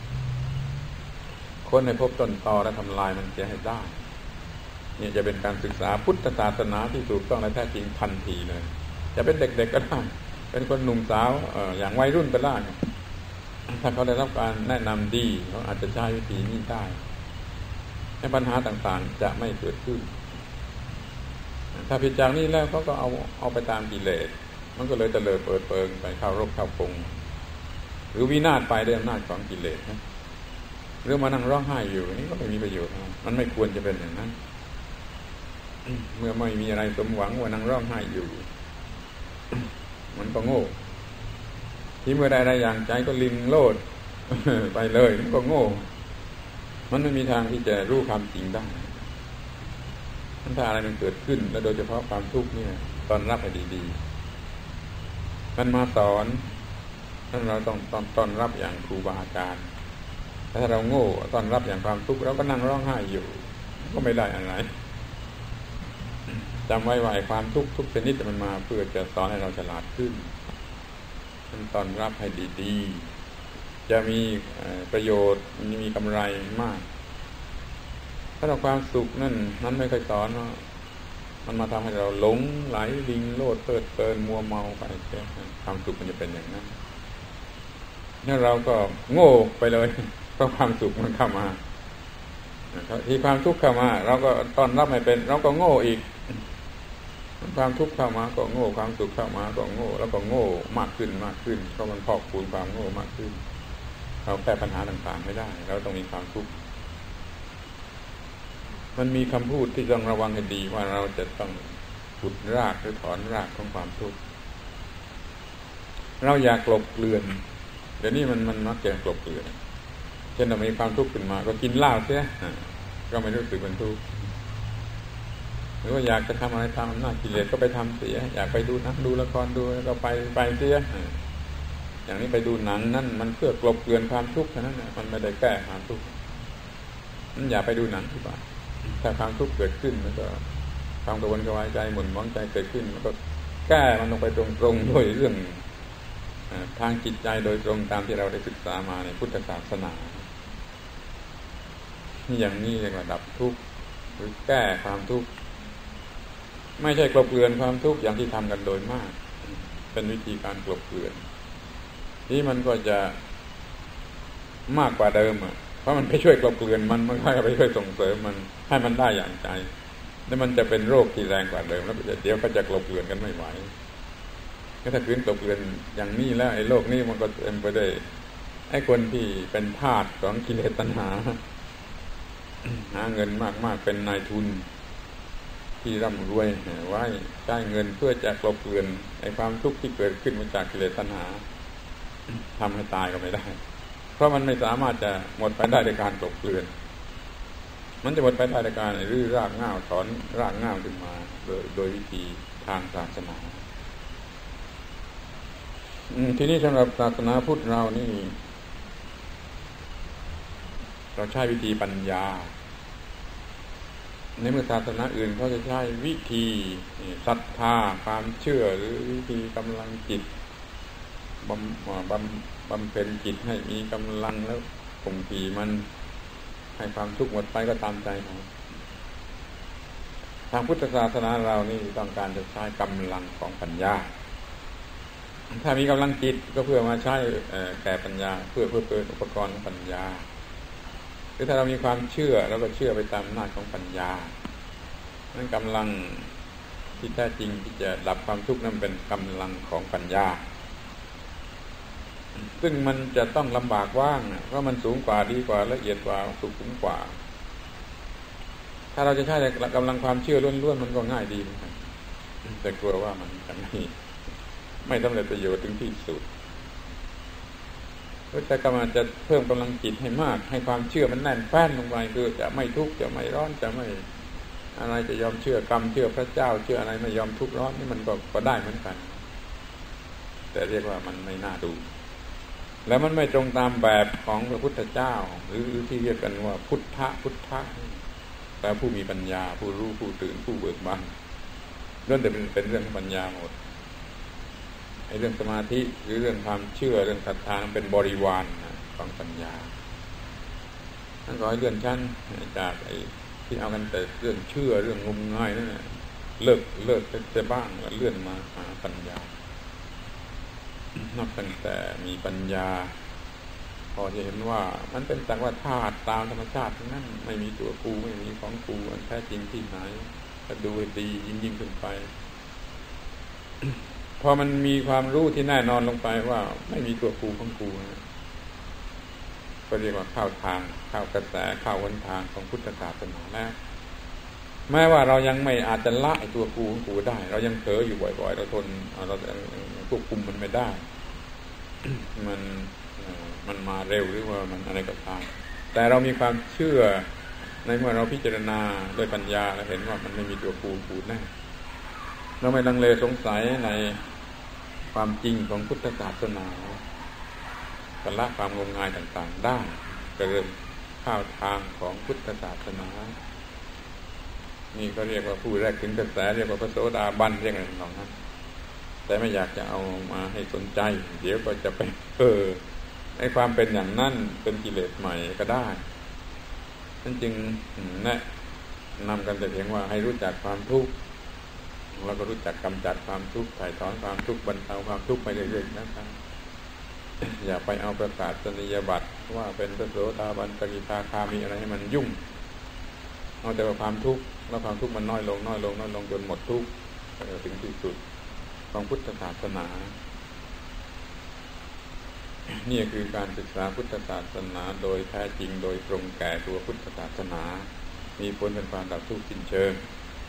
คนในพบต้นตอและทำลายมันจะให้ได้นี่จะเป็นการศึกษาพุทธศาสนาที่ถูกต้องและแท้จริงทันทีเลยจะเป็นเด็กๆก็ได้เป็นคนหนุ่มสาวอย่างวัยรุ่นก็ได้ถ้าเขาได้รับการแนะนำดีเขาอาจจะใช้วิธีนี้ได้ให้ปัญหาต่างๆจะไม่เกิดขึ้นถ้าผิดจากนี้แล้วเขาก็เอาไปตามกิเลสมันก็เลยเตลิดเปิดเปิงไปเข้ารบเข้าปงหรือวินาศไปด้วยอำนาจของกิเลสนะหรือมานั่งร้องไห้อยู่นี่ก็ไม่มีประโยชน์มันไม่ควรจะเป็นอย่างนั้นเมื่อไม่มีอะไรสมหวังว่านั่งร้องไห้อยู่มันก็โง่ที่เมื่อใดอะไรอย่างใจก็ลิงโลดไปเลยมันก็โง่มันไม่มีทางที่จะรู้ความจริงได้ถ้าอะไรมันเกิดขึ้นและโดยเฉพาะความทุกข์เนี่ยต้อนรับให้ดีๆมันมาสอนนั่นเราต้องต้อนรับอย่างครูบาอาจารย์ถ้าเราโง่ต้อนรับอย่างความทุกข์เราก็นั่งร้องไห้อยู่ก็ไม่ได้อะไรจำไว้ว่าความทุกข์ทุกชนิดมันมาเพื่อจะสอนให้เราฉลาดขึ้นมันต้อนรับให้ดีๆจะมีประโยชน์มีกำไรมากถ้าเราความสุขนั่นไม่ค่อยสอนว่ามันมาทำให้เราหลงไหลลิงโลดเพลิดเพลินมัวเมาไปความสุขมันจะเป็นอย่างนั้นนี่เราก็โง่ไปเลยเพราะความสุขมันเข้ามาที่ความทุกข์เข้ามาเราก็ต้อนรับไม่เป็นเราก็โง่อีกความทุกข์เข้ามาก็โง่ความสุขเข้ามาก็โง่แล้วก็โง่มากขึ้นเพราะมันพอกพูนความโง่มากขึ้นเราแก้ปัญหาต่างๆไม่ได้เราต้องมีความทุกข์มันมีคำพูดที่ต้องระวังให้ดีว่าเราจะต้องขุดรากหรือถอนรากของความทุกข์เราอยากกลบเกลื่อนเดี๋ยวนี้มันมักจะกลบเกลื่อนเช่นเรามีความทุกข์ขึ้นมาก็กินเหล้าเสียก็ไม่รู้สึกเป็นทุกข์หรือว่าอยากจะทำอะไรตามอำนาจกิเลสก็ไปทำเสียอยากไปดูหนังดูละครดูแล้วก็ไปเสียอย่างนี้ไปดูหนังนั่นมันเพื่อกลบเกลื่อนความทุกข์เท่านั้นมันไม่ได้แก้ความทุกข์นั้นอย่าไปดูหนังดีกว่าถ้าความทุกข์เกิดขึ้นมันก็ความกังวลกระวายใจหม่นหมองใจเกิดขึ้นมันก็แก้มันลงไปตรงๆด้วยเรื่องทางจิตใจโดยตรงตามที่เราได้ศึกษามาในพุทธศาสนาอย่างนี้เรียกว่าดับทุกข์หรือแก้ความทุกข์ไม่ใช่กลบเกลื่อนความทุกข์อย่างที่ทำกันโดยมากเป็นวิธีการกลบเกลื่อนที่มันก็จะมากกว่าเดิมเพราะมันไปช่วยกลบเกลื่อนมันก็ไปช่วยส่งเสริมมันให้มันได้อย่างใจแล้วมันจะเป็นโรคที่แรงกว่าเดิมแล้วเดี๋ยวก็จะกลบเกลื่อนกันไม่ไหวก็ถ้าคืนกลบเกลื่อนอย่างนี้แล้วไอ้โลกนี้มันก็เต็มไปด้วยไอ้คนที่เป็นทาสของกิเลสตัณหาหาเงินมากๆเป็นนายทุนที่ร่ำรวยไว้ใช้เงินเพื่อจะกลบเกลื่อนไอ้ความทุกข์ที่เกิดขึ้นมาจากกิเลสตัณหาทำให้ตายก็ไม่ได้เพราะมันไม่สามารถจะหมดไปได้ในการกลบเกลื่อนมันจะหมดไปได้ในการรื้อรากเหง้าถอนรากเหง้าขึ้นมาโดยวิธีทางศาสนาทีนี้สำหรับศาสนาพุทธเรานี่เราใช้วิธีปัญญาในเมื่อศาสนาอื่นเขาจะใช้วิธีศรัทธาความเชื่อหรือวิธีกำลังจิตบำเพ็ญจิตให้มีกำลังแล้วข่มขีมันให้ความทุกข์หมดไปก็ตามใจเขาทางพุทธศาสนาเรานี่ต้องการจะใช้กำลังของปัญญาถ้ามีกำลังจิตก็เพื่อมาใช้แก่ปัญญาเพื่อเป็นอุปกรณ์ของปัญญาหรือถ้าเรามีความเชื่อเราก็เชื่อไปตามอำนาจของปัญญานั้นกำลังที่แท้จริงที่จะดับความทุกข์นั้นเป็นกำลังของปัญญาซึ่งมันจะต้องลำบากว่างเพราะมันสูงกว่าดีกว่าละเอียดกว่าสุขุมกว่าถ้าเราจะใช้แต่กำลังความเชื่อล้วนๆมันก็ง่ายดีเหมือนกันแต่กลัวว่ามันจะไม่สำเร็จประโยชน์ถึงที่สุดแต่กำลังจะเพิ่มกำลังจิตให้มากให้ความเชื่อมันแน่นแฟ้นลงไปคือจะไม่ทุกข์จะไม่ร้อนจะไม่อะไรจะยอมเชื่อกรรมเชื่อพระเจ้าเชื่ออะไรไม่ยอมทุกข์ร้อนนี่มันก็ได้เหมือนกันแต่เรียกว่ามันไม่น่าดูแล้วมันไม่ตรงตามแบบของพระพุทธเจ้าหรือที่เรียกกันว่าพุทธะแต่ผู้มีปัญญาผู้รู้ผู้ตื่นผู้เบิกบานเรื่องแต่เป็นเรื่องปัญญาหมดไอ้เรื่องสมาธิหรือเรื่องความเชื่อเรื่องศรัทธาเป็นบริวารของปัญญาท่านก็ให้เลื่อนชั้นจากไอ้ที่เอากันแต่เรื่องเชื่อเรื่องงมงายนั่นแหละเลิกจะบ้างแล้วเลื่อนมาหาปัญญานับตั้งแต่มีปัญญาพอจะเห็นว่ามันเป็นแต่ว่าธาตุตามธรรมชาตินั้นไม่มีตัวกูไม่มีของกูอันแท้จริงที่ไหนก็ดูให้ดียิ่งขึ้นไป พอมันมีความรู้ที่แน่นอนลงไปว่าไม่มีตัวกูของกูก็เรียกว่าเข้าทางเข้ากระแสเข้าวันทางของพุทธศาสนาแล้วแม้ว่าเรายังไม่อาจจะละไอ้ตัวกูของกูได้เรายังเผลออยู่บ่อยๆเราทนเราควบคุมมันไม่ได้ มันมาเร็วหรือว่ามันอะไรก็ตามแต่เรามีความเชื่อในเมื่อเราพิจารณาโดยปัญญาแล้วเห็นว่ามันไม่มีตัวกูแน่เราไม่ลังเลสงสัยในความจริงของพุทธศาสนาละความงมงายต่างๆได้ก็เริ่มเข้าทางของพุทธศาสนานี่ก็เรียกว่าผู้แรกถึงกระแสเรียกว่าพระโสดาบันเรียกอะไรต่างๆนั้นแต่ไม่อยากจะเอามาให้สนใจเดี๋ยวก็จะไปไอ้ความเป็นอย่างนั้นเป็นกิเลสใหม่ก็ได้นั่นจึงแนะนำกันแต่เพียงว่าให้รู้จักความทุกข์แล้วก็รู้จักกำจัดความทุกข์ถ่ายถอนความทุกข์บรรเทาความทุกข์ไปเรื่อยๆนะครับอย่าไปเอาประกาศนียบัตรว่าเป็นพระโสดาบันสกิทาคามีอะไรให้มันยุ่งเอาแต่ว่าความทุกข์แล้วความทุกข์มันน้อยลงจนหมดทุกข์ถึงที่สุดของพุทธศาสนานี่คือการศึกษาพุทธศาสนาโดยแท้จริงโดยตรงแก่ตัวพุทธศาสนามีผลเป็นความดับทุกข์สิ้นเชิง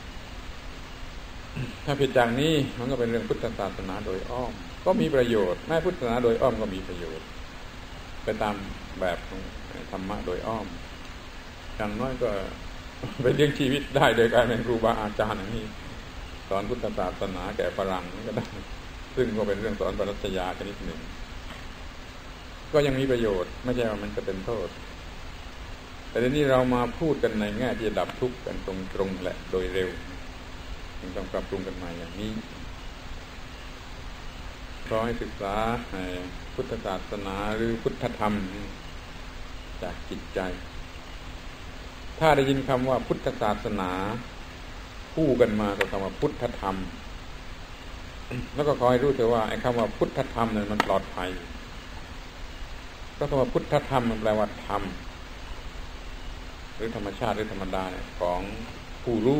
ถ้าผิดจากนี้มันก็เป็นเรื่องพุทธศาสนาโดยอ้อมก็มีประโยชน์แม้พุทธศาสนาโดยอ้อมก็มีประโยชน์ไปตามแบบของธรรมะโดยอ้อมอย่างน้อยก็ไปเลี้ยงชีวิตได้โดยการเป็นครูบาอาจารย์อย่างนี้สอนพุทธศาสนาแก่ฝรั่งก็ได้ซึ่งก็เป็นเรื่องสอนปรัชญาชนิดหนึ่งก็ยังมีประโยชน์ไม่ใช่ว่ามันจะเป็นโทษแต่ทีนี้เรามาพูดกันในแง่ที่จะดับทุกข์กันตรงๆและโดยเร็วจึงต้องปรับปรุงกันใหม่อย่างนี้ขอให้ศึกษาพุทธศาสนาหรือพุทธธรรมจากจิตใจถ้าได้ยินคำว่าพุทธศาสนาคู่กันมากับคำว่าพุทธธรรมแล้วก็ขอให้รู้เถอะว่าไอ้คำว่าพุทธธรรมเนี่ยมันปลอดภัยก็คำว่าพุทธธรรมมันแปลว่าธรรมหรือธรรมชาติหรือธรรมดาเนี่ยของผู้รู้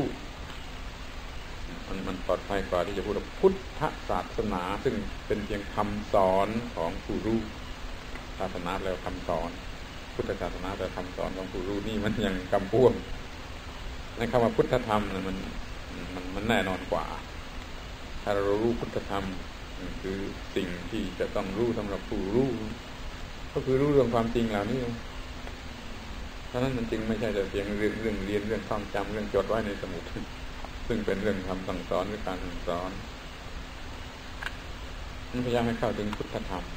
มันปลอดภัยกว่าที่จะพูดว่าพุทธศาสนาซึ่งเป็นเพียงคำสอนของผู้รู้ศาสนาแล้วคำสอนพุทธศาสนาแต่คำสอนของผู้รู้นี่มันยังกำพ่วงในคำว่าพุทธธรรมมันแน่นอนกว่าถ้าเรารู้พุทธธรรมคือสิ่งที่จะต้องรู้สำหรับผู้รู้ก็คือรู้เรื่องความจริงเหล่านี้เพราะนั้นมันจึงไม่ใช่แต่เพียงเรื่องเรียนเรื่องท่องจำเรื่องจดไว้ในสมุดซึ่งเป็นเรื่องคำสั่งสอนหรือการสั่งสอนนั่นพยายามให้เข้าถึงพุทธธรรม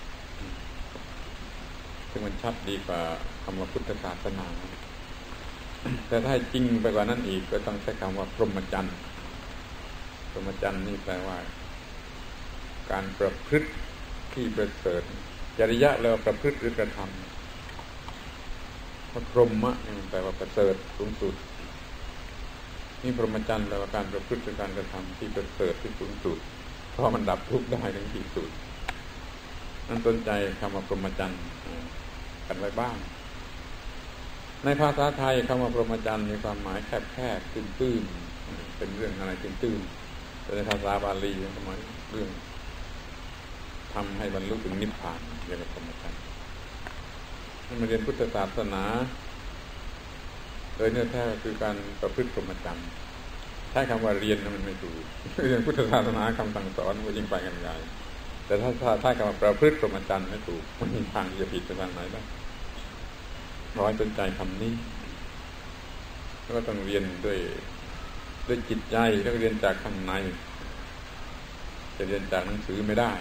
ซึ่งมันชัดดีกว่าคำว่าพุทธศาสนาแต่ถ้าจริงไปกว่านั้นอีกก็ต้องใช้คำว่าพรหมจรรย์พรหมจรรย์นี่แปลว่าการประพฤติที่ประเสริฐจริยะแล้วประพฤติหรือกระทำพรหมะนี่แปลว่าประเสริฐสูงสุดนี่พรหมจรรย์แปลว่าการประพฤติหรือการกระทำที่ประเสริฐที่สูงสุดเพราะมันดับทุกข์ได้ถึงที่สุดนั่นสนใจคำว่าพรหมจรรย์กันไว้บ้างในภาษาไทยคำว่าพรหมจรรย์มีความหมายแคบๆตื้นๆเป็นเรื่องอะไรตื้นแต่ในภาษาบาลีทำไมเรื่องทำให้บรรลุถึงนิพพานเรียกว่าพรหมจรรย์ให้มาเรียนพุทธศาสนาโดยเนื้อแท้คือการประพฤติพรหมจรรย์ใช้คำว่าเรียนมันไม่ถูกเรียนพุทธศาสนาคำสั่งสอนมันยิ่งไปกันใหญ่แต่ถ้าใช้คำว่าประพฤติพรหมจรรย์ไม่ถูกมันมีทางที่จะผิดไปทางไหนได้ร้อยสนใจคำนี้แล้วก็ต้องเรียนด้วยจิตใจแล้วเรียนจากข้างในจะเรียนจากหนังสือไม่ได้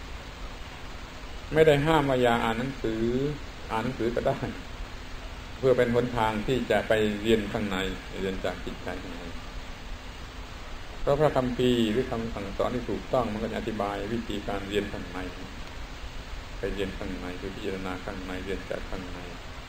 ห้ามว่าอย่าอ่านหนังสือก็ได้เพื่อเป็นหนทางที่จะไปเรียนข้างในเรียนจากจิตใจข้างในเพราะพระคัมภีร์หรือคำสั่งสอนที่ถูกต้องมันก็จะอธิบายวิธีการเรียนข้างในไปเรียนข้างในไปพิจารณาข้างในเรียนจากข้างใน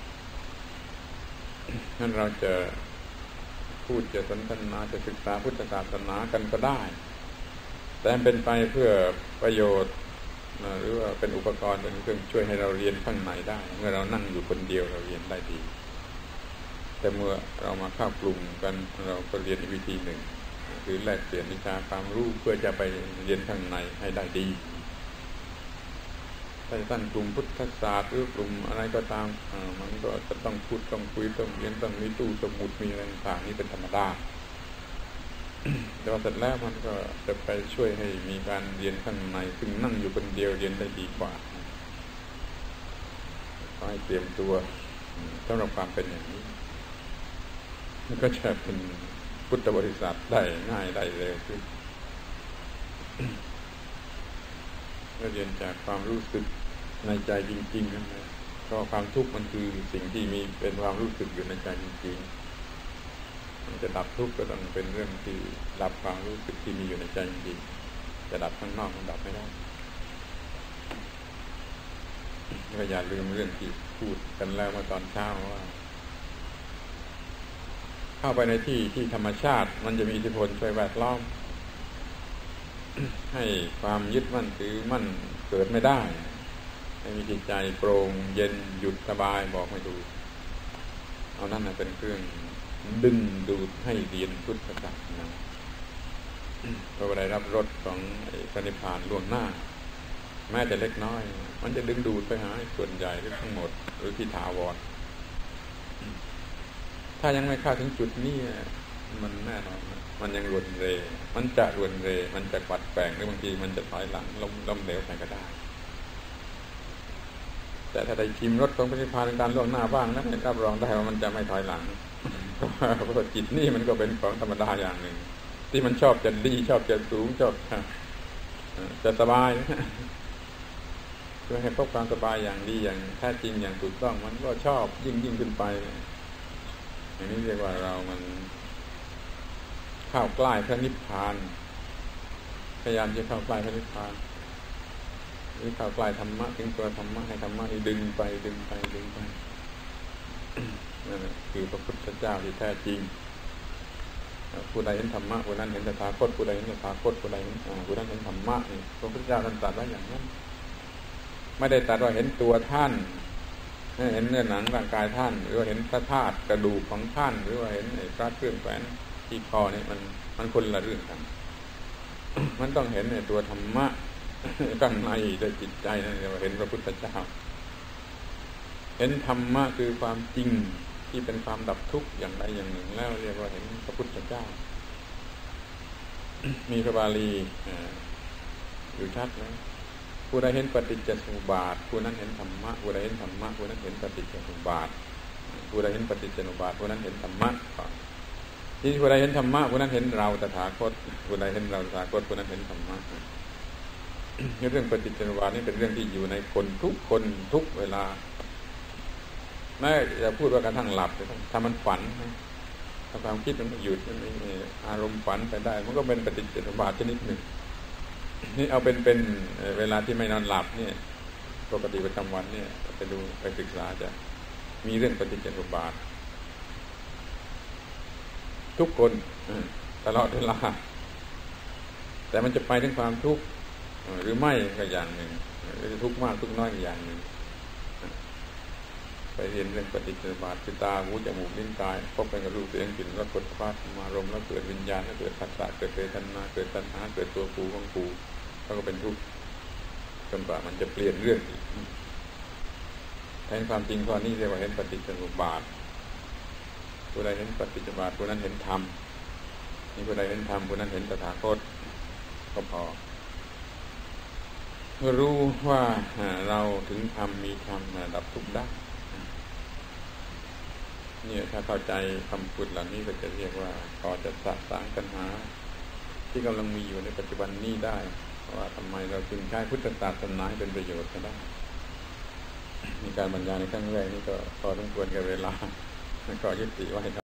งั้นเราจะพูดจะสนทนาจะศึกษาพุทธศาสนากันก็ได้แต่เป็นไปเพื่อประโยชน์หรือว่าเป็นอุปกรณ์เป็นเครื่องช่วยให้เราเรียนข้างในได้เมื่อเรานั่งอยู่คนเดียวเราเรียนได้ดีแต่เมื่อเรามาเข้ากลุ่มกันเราก็เรียนอีกวิธีหนึ่งคือแลกเปลี่ยนวิชาความรู้เพื่อจะไปเรียนข้างในให้ได้ดีถ้าจะตั้งกลุ่มพุทธศาสตร์หรือกลุ่มอะไรก็ตามมันก็จะต้องพูดต้องคุยต้องเรียนต้องมีตู้สมุดมีอะไรต่างๆนี่เป็นธรรมดาแต่ว่าเสร็จแล้วมันก็จะไปช่วยให้มีการเรียนข้างในซึ่งนั่งอยู่คนเดียวเรียนได้ดีกว่าขอให้เตรียมตัวสำหรับความเป็นอย่างนี้มันก็จะเป็นพุทธบริษัทได้ง่ายได้เร็วขึ้นเรียนจากความรู้สึกในใจจริงๆนั่นแหละเพราะความทุกข์มันคือสิ่งที่มีเป็นความรู้สึกอยู่ในใจจริงๆมันจะดับทุกข์ก็ต้องเป็นเรื่องที่ดับความรู้สึกที่มีอยู่ในใจจริงๆจะดับข้างนอกมันดับไม่ได้ก็อย่าลืมเรื่องที่พูดกันแล้วเมื่อตอนเช้าว่าเข้าไปในที่ธรรมชาติมันจะมีอิทธิพลช่วยแวดล้อมให้ความยึดมั่นถือมั่นเกิดไม่ได้ให้มีจิตใจโปร่งเย็นหยุดสบายบอกไม่ถูกเอานั่นเป็นเครื่องดึงดูดให้เรียนพุทธศาสนาพอได้รับรสของพระนิพพานล่วงหน้าแม้แต่เล็กน้อยมันจะดึงดูดไปหาส่วนใหญ่หรือทั้งหมดหรือที่ถาวรถ้ายังไม่เข้าถึงจุดนี้มันแน่นอนมันยังรวนเรมันจะรวนเรมันจะปัดแปลงหรือบางทีมันจะถอยหลังล้มเหลวไปก็ได้แต่ถ้าได้ชิมรสของพระนิพพานในการล่วงหน้าบ้างนะรับรองได้ว่ามันจะไม่ถอยหลังเพราะจิตนี่มันก็เป็นของธรรมดาอย่างหนึ่งที่มันชอบจะดีชอบจะสูงชอบจะสบายเพื่อให้พบความสบายอย่างดีอย่างแท้จริงอย่างถูกต้องมันก็ชอบยิ่งขึ้นไปอย่างนี้เรียกว่าเรามันเข้าใกล้พระนิพพานพยายามจะเข้าใกล้พระนิพพานหรือเข้าใกล้ธรรมะถึงตัวธรรมะให้ธรรมะนี่ดึงไปนั่นแหละคือพระพุทธเจ้าที่แท้จริงผู้ใดเห็นธรรมะผู้นั้นเห็นตถาคตผู้ใดเห็นตถาคตผู้นั้นเห็นธรรมะนี่พระพุทธเจ้าท่านตรัสไว้อย่างนั้นไม่ได้ตรัสว่าเห็นตัวท่านเห็นเนื้อหนังร่างกายท่านหรือว่าเห็นพระธาตุกระดูกของท่านหรือว่าเห็นพระเครื่องแขวนที่คอนี่มันคนละเรื่องกัน มันต้องเห็นในตัวธรรมะข้างในด้วยจิตใจนั่นเรียกว่าเห็นพระพุทธเจ้าเห็นธรรมะคือความจริงที่เป็นความดับทุกข์อย่างใดอย่างหนึ่งแล้วเรียกว่าเห็นพระพุทธเจ้า มีพระบาลีอยู่ชัดนะผู้ใดเห็นปฏิจจสมุปบาทผู้นั้นเห็นธรรมะผู้ใดเห็นธรรมะผู้นั้นเห็นปฏิจจสมุปบาทผู้ใดเห็นปฏิจจสมุปบาทผู้นั้นเห็นธรรมะที่ผู้ใดเห็นธรรมะผู้นั้นเห็นเราตถาคตผู้ใดเห็นเราตถาคตผู้นั้นเห็นธรรมะเรื่องปฏิจจสมุปบาทนี่เป็นเรื่องที่อยู่ในคนทุกคนทุกเวลาแม้จะพูดว่ากระทั่งหลับถ้ามันฝันถ้าความคิดมันหยุดมันมีอารมณ์ฝันไปได้มันก็เป็นปฏิจจสมุปบาทชนิดหนึ่งนี่เอาเป็นเวลาที่ไม่นอนหลับเนี่ยปกติประจำวันเนี่ยไปดูไปศึกษาจะมีเรื่องปฏิจจสมุปบาททุกคนตลอดเวลาแต่มันจะไปถึงความทุกข์หรือไม่ก็อย่างหนึ่งหรือทุกข์มากทุกข์น้อยอย่างหนึ่งไปเรียนเรื่องปฏิจจสมุปบาทคือตาหูจมูกลิ้นกายพบกันกับรูปเสียงกลิ่นรสผลพาสมารมณ์แล้วเกิดวิญญาณแล้วเกิดผัสสะเกิดเวทนาเกิดตัณหาเกิดตัวกูของกูแล้วก็เป็นทุกข์จนกว่ามันจะเปลี่ยนเรื่องอีกแทนความจริงข้อนี้เรียกว่าเห็นปฏิจจสมุปบาทผู้ใดเห็นปฏิจจสมุปบาทผู้นั้นเห็นธรรมนี่ผู้ใดเห็นธรรมผู้นั้นเห็นตถาคตก็พอเมื่อรู้ว่าเราถึงธรรมมีธรรมดับทุกข์ได้เนี่ยถ้าเข้าใจคำพูดเหล่านี้ก็จะเรียกว่าพอจะสะสางปัญหาที่กำลังมีอยู่ในปัจจุบันนี้ได้ว่าทำไมเราจึงใช้พุทธศาสนาให้เป็นประโยชน์ก็ได้มีการบรรยายในครั้งแรกนี่ก็พอสมควรกับเวลาก็ยุติไว้